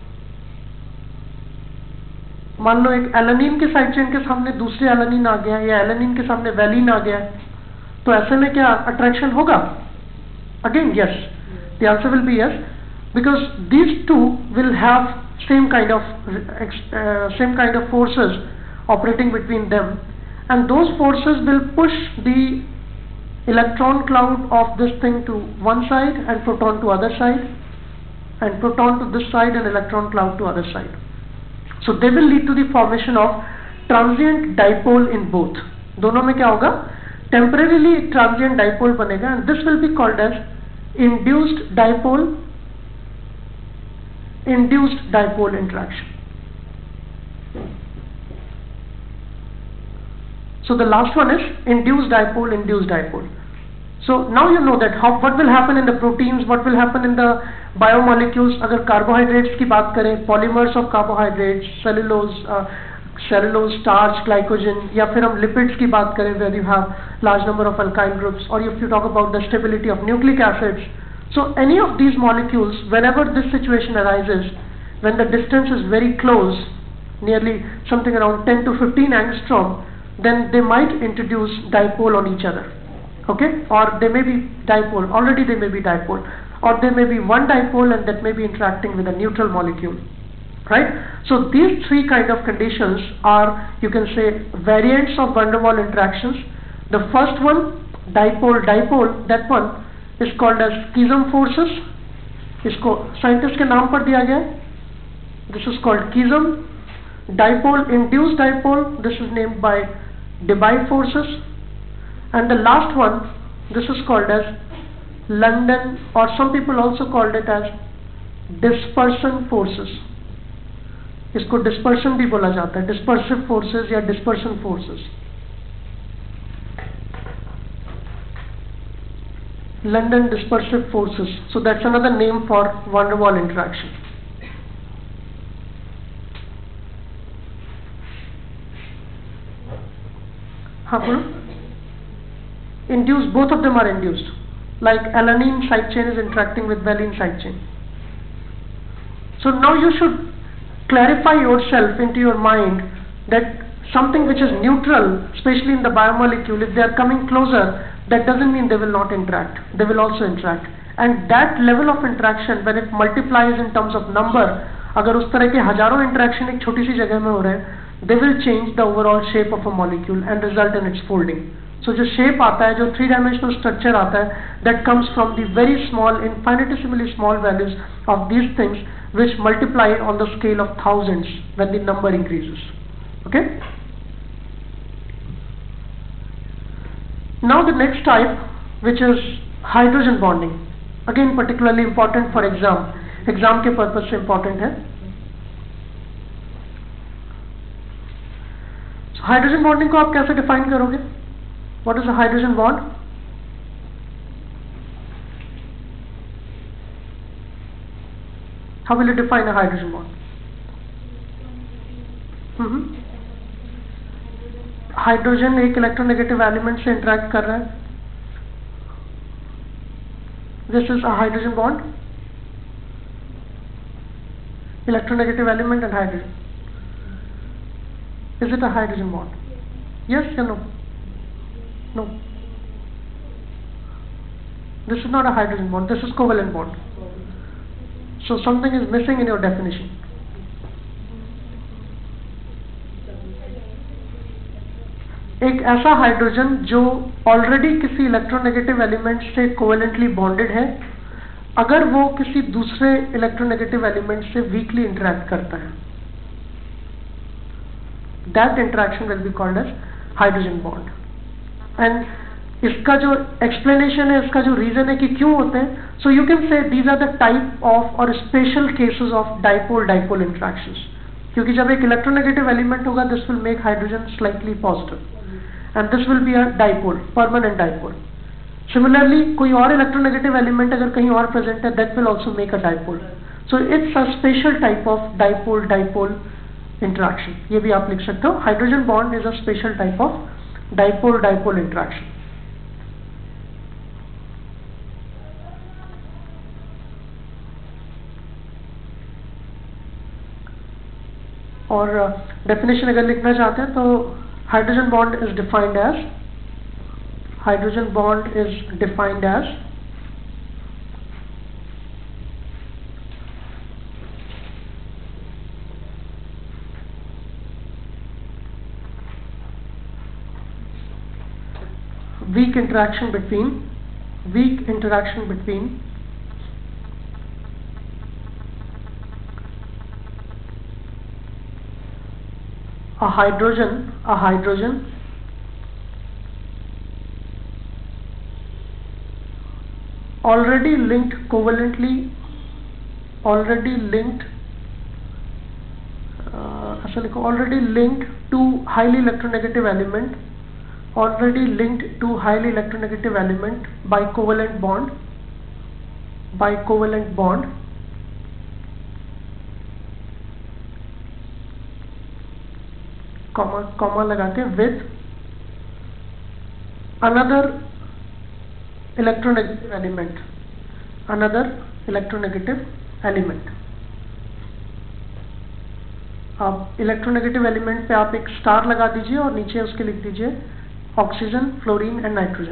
मान लो एक alanine के side chain के सामने दूसरे alanine आ गया, या alanine के सामने वैलिन आ गया, तो ऐसे में क्या अट्रैक्शन होगा? Again yes, the answer will be yes, because these two will have same kind of same kind of forces operating between them, and those forces will push the electron cloud of this thing to one side and proton to other side, and proton to this side and electron cloud to other side. So they will lead to the formation of transient dipole in both. दोनों में क्या होगा? Temporarily transient dipole बनेगा, and this will be called as induced dipole induced dipole interaction. So the last one is induced dipole induced dipole. So now you know that how what will happen in the proteins, what will happen in the biomolecules. अगर carbohydrates की बात करें, polymers of carbohydrates, cellulose, uh, cellulose, starch, glycogen, या फिर हम lipids की बात करें where you have large number of alkyl groups, or if you talk about the stability of nucleic acids. So any of these molecules, whenever this situation arises, when the distance is very close, nearly something around ten to fifteen angstrom, then they might introduce dipole on each other. Okay, or they may be dipole, already they may be dipole, or there may be one dipole and that may be interacting with a neutral molecule, right? So these three kind of conditions are, you can say, variants of van der Waals interactions. The first one, dipole dipole, that one is called as schism forces. इसको scientist के नाम पर दिया गया. This is called schism. Dipole induced dipole, this is named by Debye forces. And the last one, this is called as London, or some people also called it as dispersion forces. इसको dispersion भी बोला जाता है, dispersive forces या dispersion forces. London dispersive forces. So that's another name for van der Waals interaction. हाँ बोलो. Induced, both of them are induced. Like alanine side chain is interacting with valine side chain. So now you should clarify yourself into your mind that something which is neutral, especially in the biomolecule, if they are coming closer, that doesn't mean they will not interact. They will also interact. And that level of interaction, when it multiplies in terms of number, अगर उस तरह के हजारों interaction एक छोटी सी जगह में हो रहे हैं, they will change the overall shape of a molecule and result in its folding. So जो shape आता है, जो three dimensional structure आता है, that comes from the very small, infinitesimally small values of these things, which multiply on the scale of thousands when the number increases. Okay? Now the next type, which is hydrogen bonding. Again particularly important for exam. Exam के purpose से important है. So hydrogen bonding को आप कैसे define करोगे? What is a hydrogen bond? How will you define a hydrogen bond? Mm-hmm. Hydrogen एक electronegative element से interact कर रहा है. This is a hydrogen bond. electronegative element and hydrogen. Is it a hydrogen bond? Yes or no? No. This is not a hydrogen bond, this is covalent bond. So something is missing in your definition. एक ऐसा hydrogen जो already किसी electronegative element से covalently bonded है, अगर वो किसी दूसरे इलेक्ट्रोनेगेटिव एलिमेंट से वीकली इंटरैक्ट करता है, that interaction will be called as hydrogen bond. And इसका जो एक्सप्लेनेशन है, इसका जो रीजन है कि क्यों होते हैं, so you can say these are the type of और special cases of dipole dipole interactions. क्योंकि जब एक इलेक्ट्रोनेगेटिव एलिमेंट होगा, this will make hydrogen slightly positive and this will be a dipole, permanent dipole. Similarly, कोई और electronegative element अगर कहीं और present है, that will also make a dipole. So it's a special type of dipole dipole interaction. ये भी आप लिख सकते हो. Hydrogen bond is a special type of dipole dipole interaction. और definition अगर लिखना चाहते हैं तो hydrogen bond is defined as hydrogen bond is defined as weak interaction between weak interaction between a hydrogen a hydrogen already linked covalently already linked uh, ऐसा लिखो already linked to highly electronegative element already linked to highly electronegative element by covalent bond by covalent bond comma comma लगा के with another electronegative element another electronegative element. अब electronegative element पे आप एक star लगा दीजिए और नीचे उसके लिख दीजिए oxygen, fluorine and nitrogen.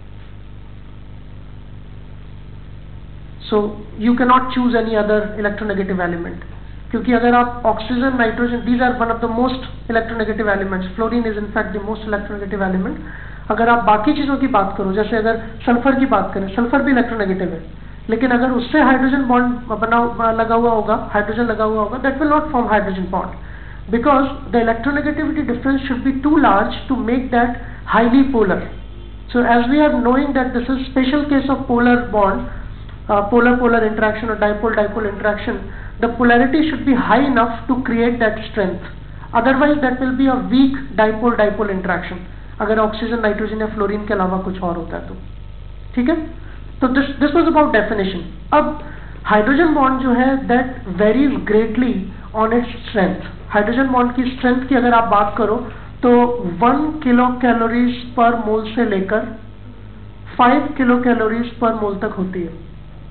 So you can not choose any other electronegative element, क्योंकि अगर आप oxygen, nitrogen, these are one of the most electronegative elements. Fluorine is in fact the most electronegative element. अगर आप बाकी चीज़ों की बात करो, जैसे अगर सल्फर की बात करें, सल्फर भी इलेक्ट्रोनेगेटिव है, लेकिन अगर उससे हाइड्रोजन बॉन्ड बना लगा हुआ होगा, हाइड्रोजन लगा हुआ होगा, that will not form hydrogen bond, because the electronegativity difference should be too large to make that highly polar. So as we are knowing that this is special case of polar bond, polar polar interaction or dipole dipole interaction, the polarity should be high enough to create that strength. Otherwise that will be a weak dipole dipole interaction अगर oxygen, nitrogen या fluorine के अलावा कुछ और होता है तो. ठीक है, तो this this was about definition. अब हाइड्रोजन बॉन्ड जो है that varies greatly on its strength. Hydrogen bond की स्ट्रेंथ की अगर आप बात करो तो वन किलो कैलोरीज पर मोल से लेकर फाइव किलो कैलोरीज पर मोल तक होती है.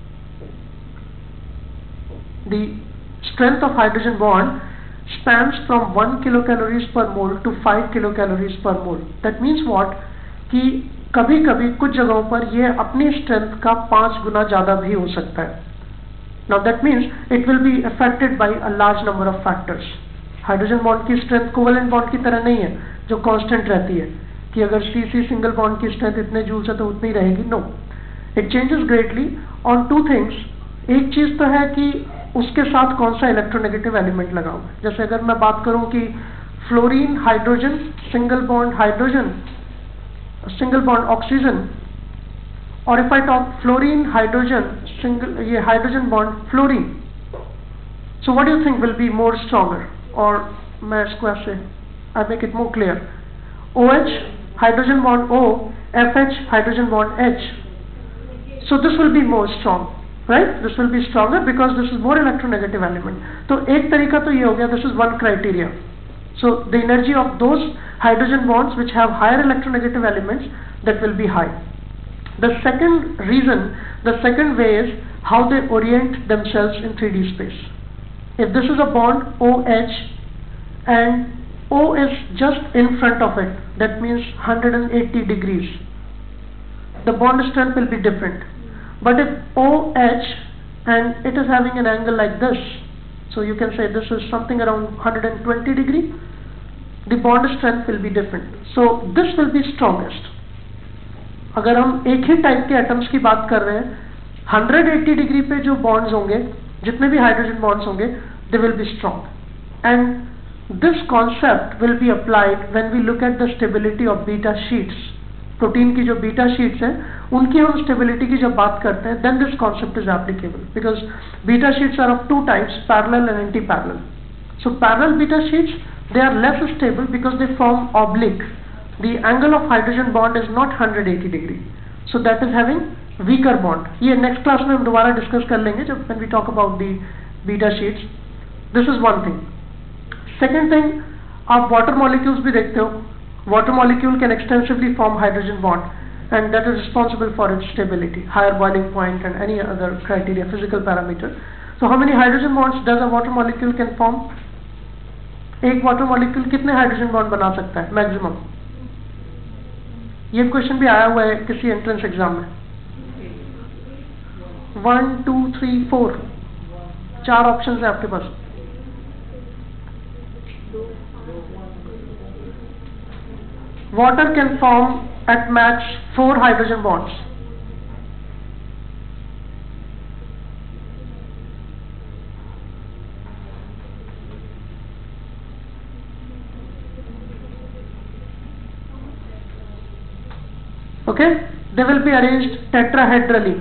The strength of hydrogen bond spans from one kilocalories per mole to five kilocalories per mole. That means what? कि कभी कभी कुछ जगहों पर यह अपनी स्ट्रेंथ का पांच गुना ज्यादा भी हो सकता है. Now that means it will be affected by a large number of factors. Hydrogen bond की स्ट्रेंथ कोवेलेंट बॉन्ड की तरह नहीं है जो कांस्टेंट रहती है कि अगर सी सी सिंगल बॉन्ड की स्ट्रेंथ इतने जूल्स है तो उतनी रहेगी. No, it changes greatly on two things. एक चीज तो है कि उसके साथ कौन सा इलेक्ट्रोनेगेटिव एलिमेंट लगा हुआ है. जैसे अगर मैं बात करूं कि fluorine hydrogen single bond hydrogen single bond oxygen, और if I talk fluorine hydrogen single ये hydrogen bond fluorine, so what do you think will be more stronger? और मैं इसको ऐसे I make it more clear. OH hydrogen bond O, FH hydrogen bond H. So this will be more strong, right? This will be stronger because this is more electronegative element. तो एक तरीका तो ये हो गया, this is one criteria. So the energy of those hydrogen bonds which have higher electronegative elements, that will be high. The second reason, the second way is how they orient themselves in three D space. if this is a bond OH and O is just in front of it, that means one hundred eighty degrees, the bond strength will be different. But if OH and it is having an angle like this, so you can say this is something around one hundred twenty degree, the bond strength will be different. So this will be strongest. अगर हम एक ही type के atoms की बात कर रहे हैं, one hundred eighty degree पे जो बॉन्ड्स होंगे, जितने भी हाइड्रोजन बॉन्ड्स होंगे, they will be strong. And this concept will be applied when we look at the stability of beta sheets. Protein की जो बीटा शीट्स हैं, उनकी हम स्टेबिलिटी की जब बात करते हैं, then this concept is applicable because beta sheets are of two types, parallel and anti-parallel. So parallel beta sheets, they are less stable because they form oblique. The angle of hydrogen bond is not one hundred eighty degree, so that is having weaker bond. ये next class में हम दोबारा discuss कर लेंगे जब when we talk about the beta sheets. This is one thing. Second thing, आप water molecules भी देखते हो. Water molecule can extensively form hydrogen bond, and that is responsible for its stability, higher boiling point and any other criteria, physical parameter. So how many hydrogen bonds does a water molecule can form? एक water molecule कितने hydrogen bond बना सकता है maximum? ये question भी आया हुआ है किसी एंट्रेंस एग्जाम में. वन टू थ्री फोर चार ऑप्शन है आपके पास. Water can form at max four hydrogen bonds. Okay, they will be arranged tetrahedrally.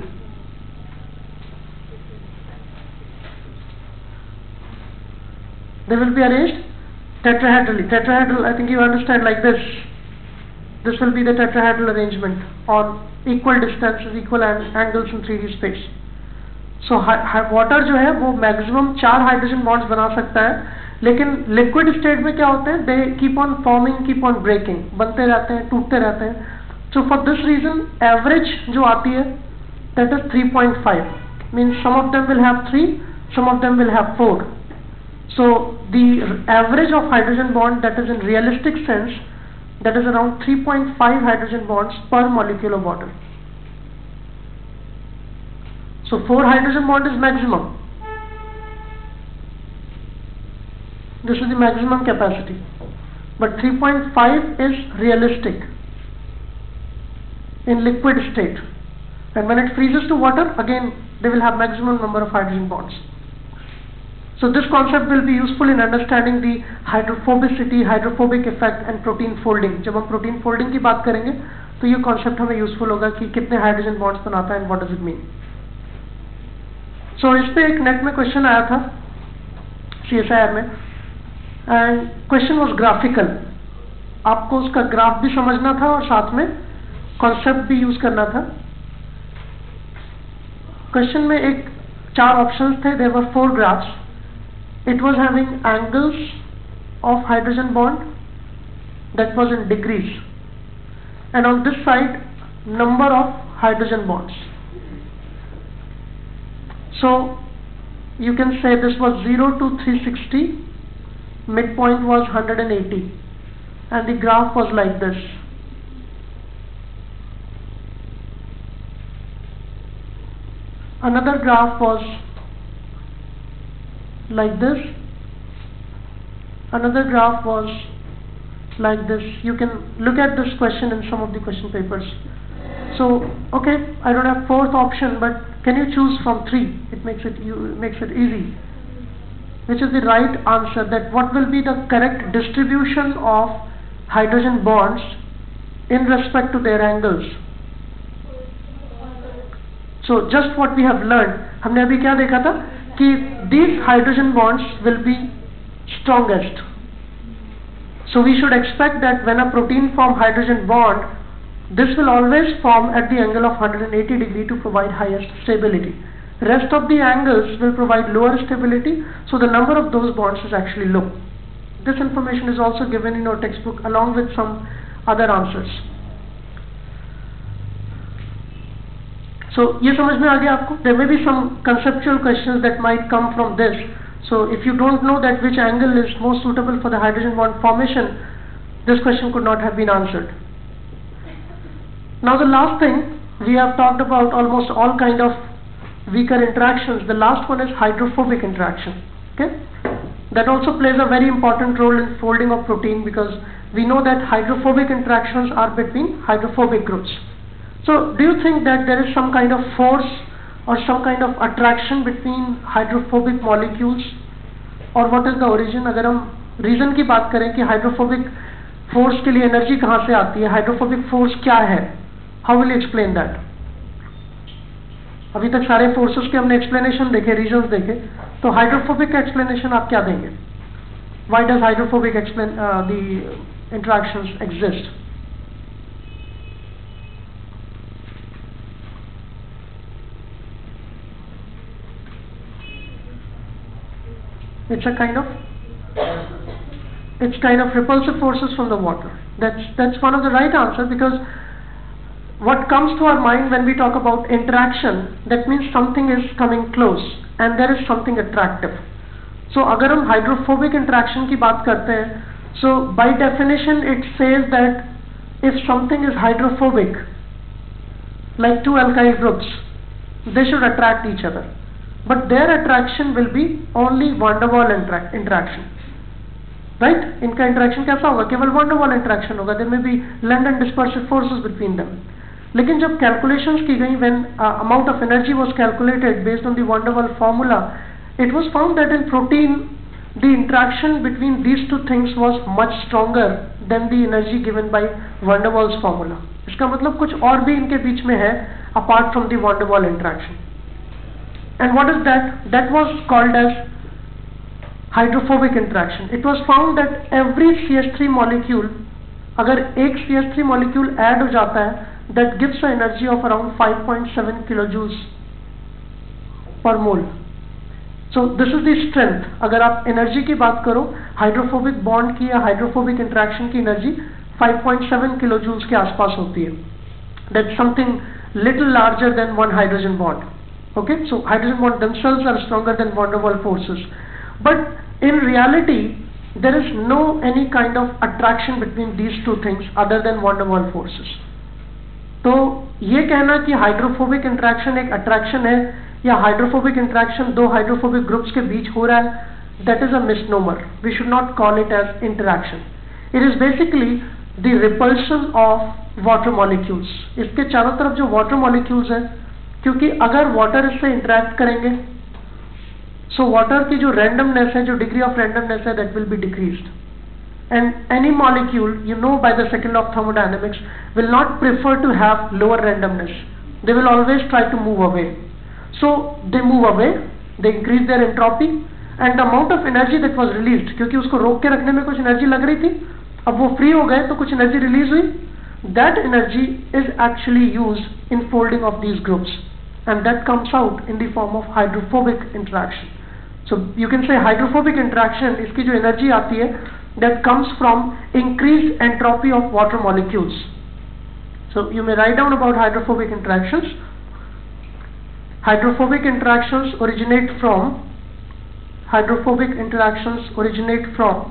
They will be arranged tetrahedrally. Tetrahedral, I think you understand like this. This will be the tetrahedral arrangement on equal distances, equal an angles in three D space. So water जो है वो maximum चार hydrogen bonds बना सकता है, लेकिन liquid state में क्या होते हैं? They keep on forming, keep on breaking, बनते रहते हैं, टूटते रहते हैं. So for this reason, average जो आती है, that is three point five. Means some of them will have three, some of them will have four. So the average of hydrogen bond, that is in realistic sense, that is around three point five hydrogen bonds per molecule of water. So four hydrogen bond is maximum. This is the maximum capacity. But three point five is realistic in liquid state, and when it freezes to water, again they will have maximum number of hydrogen bonds. So this concept will be useful in understanding the hydrophobicity, hydrophobic effect and protein folding. जब हम protein folding की बात करेंगे तो ये concept हमें useful होगा कि कितने hydrogen bonds बनाता है and what does it mean. So इस पे एक नेट में क्वेश्चन आया था C S I R में, and question was graphical. आपको उसका ग्राफ भी समझना था और साथ में कॉन्सेप्ट भी यूज करना था. क्वेश्चन में एक चार ऑप्शंस थे. There were four graphs. It was having angles of hydrogen bond that was in degrees, and on this side number of hydrogen bonds. So you can say this was zero to three sixty, midpoint was one hundred eighty, and the graph was like this. Another graph was like this, another graph was like this. You can look at this question in some of the question papers. So, okay, I don't have fourth option, but can you choose from three? It makes it you makes it easy. Which is the right answer? That what will be the correct distribution of hydrogen bonds in respect to their angles? So just what we have learned, हमने अभी क्या देखा था कि these hydrogen bonds will be strongest. So we should expect that when a protein form hydrogen bond, this will always form at the angle of one hundred eighty degree to provide highest stability. Rest of the angles will provide lower stability, so the number of those bonds is actually low. This information is also given in our textbook along with some other answers. So ये समझ में आ गया आपको? There may be some conceptual questions that might come from this. So if you don't know that which angle is most suitable for the hydrogen bond formation, this question could not have been answered. Now the last thing, we have talked about almost all kind of weaker interactions. The last one is hydrophobic interaction. Okay, that also plays a very important role in folding of protein, because we know that hydrophobic interactions are between hydrophobic groups. So do you think that there is some kind of force or some kind of attraction between hydrophobic molecules, or what is the origin? अगर हम reason की बात करें कि hydrophobic force के लिए energy कहाँ से आती है, hydrophobic force क्या है, how will you explain that? अभी तक सारे forces के हमने explanation देखे, reasons देखे, तो hydrophobic का explanation आप क्या देंगे? Why does hydrophobic explain uh, the interactions exist? It's a kind of it's kind of repulsive forces from the water. That's that's one of the right answer, because what comes to our mind when we talk about interaction, that means something is coming close and there is something attractive. So अगर हम hydrophobic interaction की बात करते हैं, so by definition it says that if something is hydrophobic, like two alkyl groups, they should attract each other. But their attraction will be only van der Waals interac interaction, right? इनका interaction कैसा होगा? केवल van der Waals interaction होगा. There may be length and dispersive forces between them. लेकिन जब calculations की गई, when uh, amount of energy was calculated based on the van der Waals formula, it was found that in protein the interaction between these two things was much stronger than the energy given by van der Waals formula. इसका मतलब कुछ और भी इनके बीच में है apart from the van der Waals interaction. And what is that? That was called as hydrophobic interaction. It was found that every C H three molecule, अगर एक C H three molecule add हो जाता है, that gives an energy of around five point seven kilojoules per mole. So this is the strength. अगर आप energy की बात करो, hydrophobic bond की या hydrophobic interaction की energy five point seven kilojoules के आसपास होती है. That's something little larger than one hydrogen bond. Okay, so hydrogen bonds themselves are stronger than van der Waals forces, but in reality there is no any kind of attraction between these two things other than van der Waals forces. तो ये कहना कि hydrophobic interaction एक attraction है या hydrophobic interaction दो hydrophobic groups के बीच हो रहा है, that is a misnomer. We should not call it as interaction. It is basically the repulsion of water molecules. इसके चारों तरफ जो water molecules हैं, क्योंकि अगर वाटर इससे इंटरेक्ट करेंगे, सो वाटर की जो रैंडमनेस है, जो डिग्री ऑफ रैंडमनेस है, that will be decreased. And any molecule, you know by the second law of thermodynamics, will not prefer to have lower randomness. They will always try to move away. So they move away, they increase their entropy, and the amount of energy that was released, क्योंकि उसको रोक के रखने में कुछ energy लग रही थी, अब वो फ्री हो गए तो कुछ एनर्जी रिलीज हुई. That energy is actually used in folding of these groups, and that comes out in the form of hydrophobic interaction. So you can say hydrophobic interaction, इसकी जो energy आती है, that comes from increased entropy of water molecules. So you may write down about hydrophobic interactions. Hydrophobic interactions originate from hydrophobic interactions originate from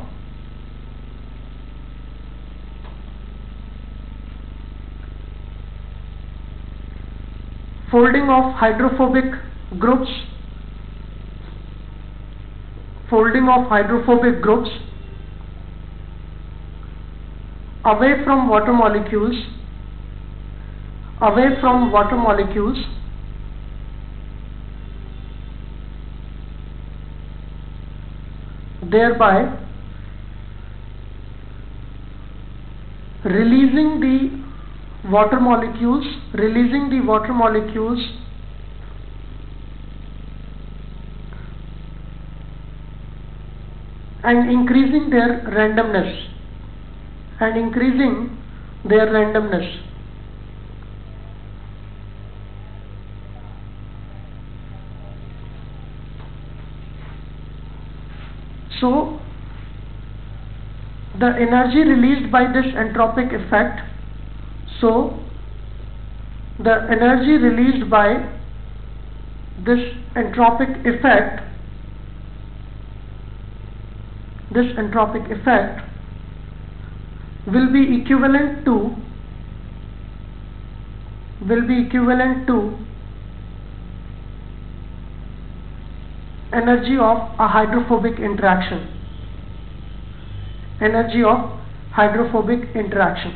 folding of hydrophobic groups folding of hydrophobic groups away from water molecules away from water molecules thereby releasing the water molecules releasing the water molecules and increasing their randomness and increasing their randomness. So the energy released by this entropic effect So the energy released by this entropic effect this entropic effect will be equivalent to will be equivalent to energy of a hydrophobic interaction. Energy of hydrophobic interaction.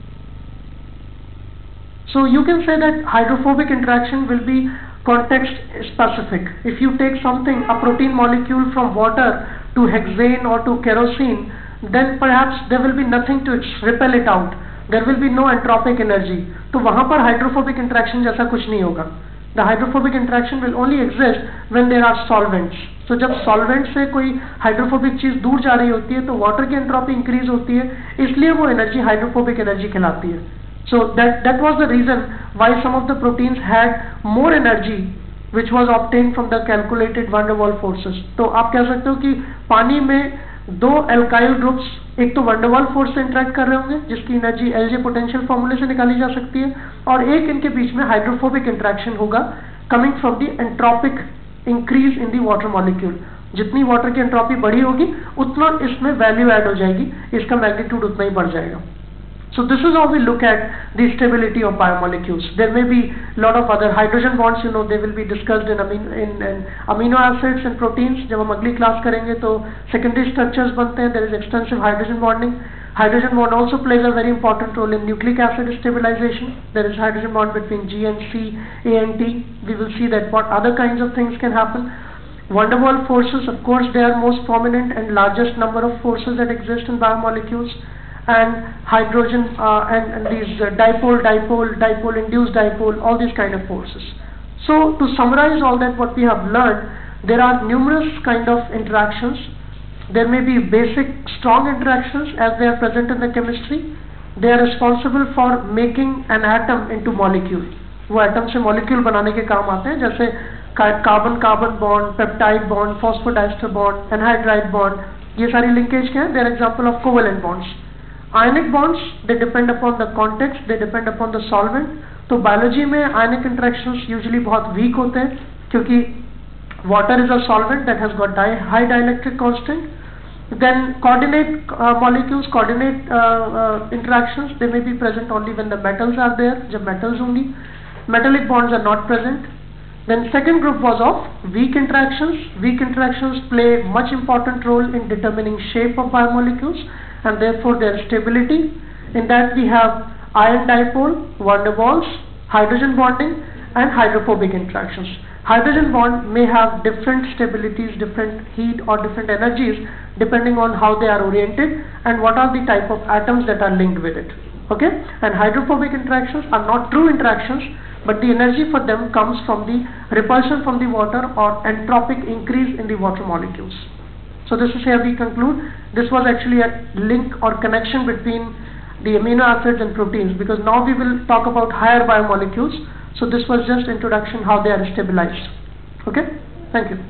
So you can say that hydrophobic interaction will be context specific. If you take something, a protein molecule from water to hexane or to kerosene, then perhaps there will be nothing to repel it out. There will be no entropic energy. तो वहाँ पर hydrophobic interaction जैसा कुछ नहीं होगा. The hydrophobic interaction will only exist when there are solvents. So जब solvent से कोई hydrophobic चीज़ दूर जा रही होती है तो water की entropy increase होती है, इसलिए वो energy hydrophobic energy कहलाती है. So that that was the reason why some of the proteins had more energy which was obtained from the calculated van der Waals forces. तो आप कह सकते हो कि पानी में दो alkyl groups एक तो van der Waals force से इंटरेक्ट कर रहे होंगे जिसकी एनर्जी L J पोटेंशियल फॉर्मूले से निकाली जा सकती है, और एक इनके बीच में हाइड्रोफोबिक इंटरेक्शन होगा coming from the entropic increase in the water molecule. जितनी वाटर की एंट्रोपी बढ़ी होगी उतना इसमें वैल्यू ऐड हो जाएगी, इसका मैग्नीट्यूड उतना ही बढ़ जाएगा. So this is how we look at the stability of biomolecules. There may be a lot of other hydrogen bonds, you know, they will be discussed in amino, in, in amino acids and proteins. जब हम अगली class करेंगे तो secondary structures बनते हैं. There is extensive hydrogen bonding. Hydrogen bond also plays a very important role in nucleic acid stabilization. There is hydrogen bond between G and C, A and T. We will see that what other kinds of things can happen. Van der Waals forces, of course, they are most prominent and largest number of forces that exist in biomolecules. And hydrogen uh, and, and these uh, dipole, dipole, dipole induced dipole, all these kind of forces. So to summarize all that what we have learned, there are numerous kind of interactions. There may be basic strong interactions as they are present in the chemistry. They are responsible for making an atom into molecule. वो atom से molecule बनाने के काम आते हैं, जैसे carbon carbon bond, peptide bond, phosphodiester bond, anhydride bond. ये सारी linkage क्या है? They are example of covalent bonds. Ionic bonds, they depend upon the context, they depend upon the solvent. तो biology में ionic interactions usually बहुत weak होते हैं क्योंकि water is a solvent that has got di high dielectric constant. Then coordinate uh, molecules, coordinate uh, uh, interactions, they may be present only when the metals are there. जब metals होंगी, metallic bonds are not present. Then second group was of weak interactions. Weak interactions play much important role in determining shape of biomolecules and therefore their stability. In that we have ion dipole, van der Waals, hydrogen bonding and hydrophobic interactions. Hydrogen bond may have different stabilities, different heat or different energies depending on how they are oriented and what are the type of atoms that are linked with it. Okay? And hydrophobic interactions are not true interactions, but the energy for them comes from the repulsion from the water or entropic increase in the water molecules. So this is here we conclude. This was actually a link or connection between the amino acids and proteins, because now we will talk about higher biomolecules. So this was just introduction how they are stabilized. Okay? Thank you.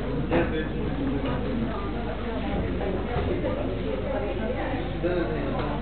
Gracias.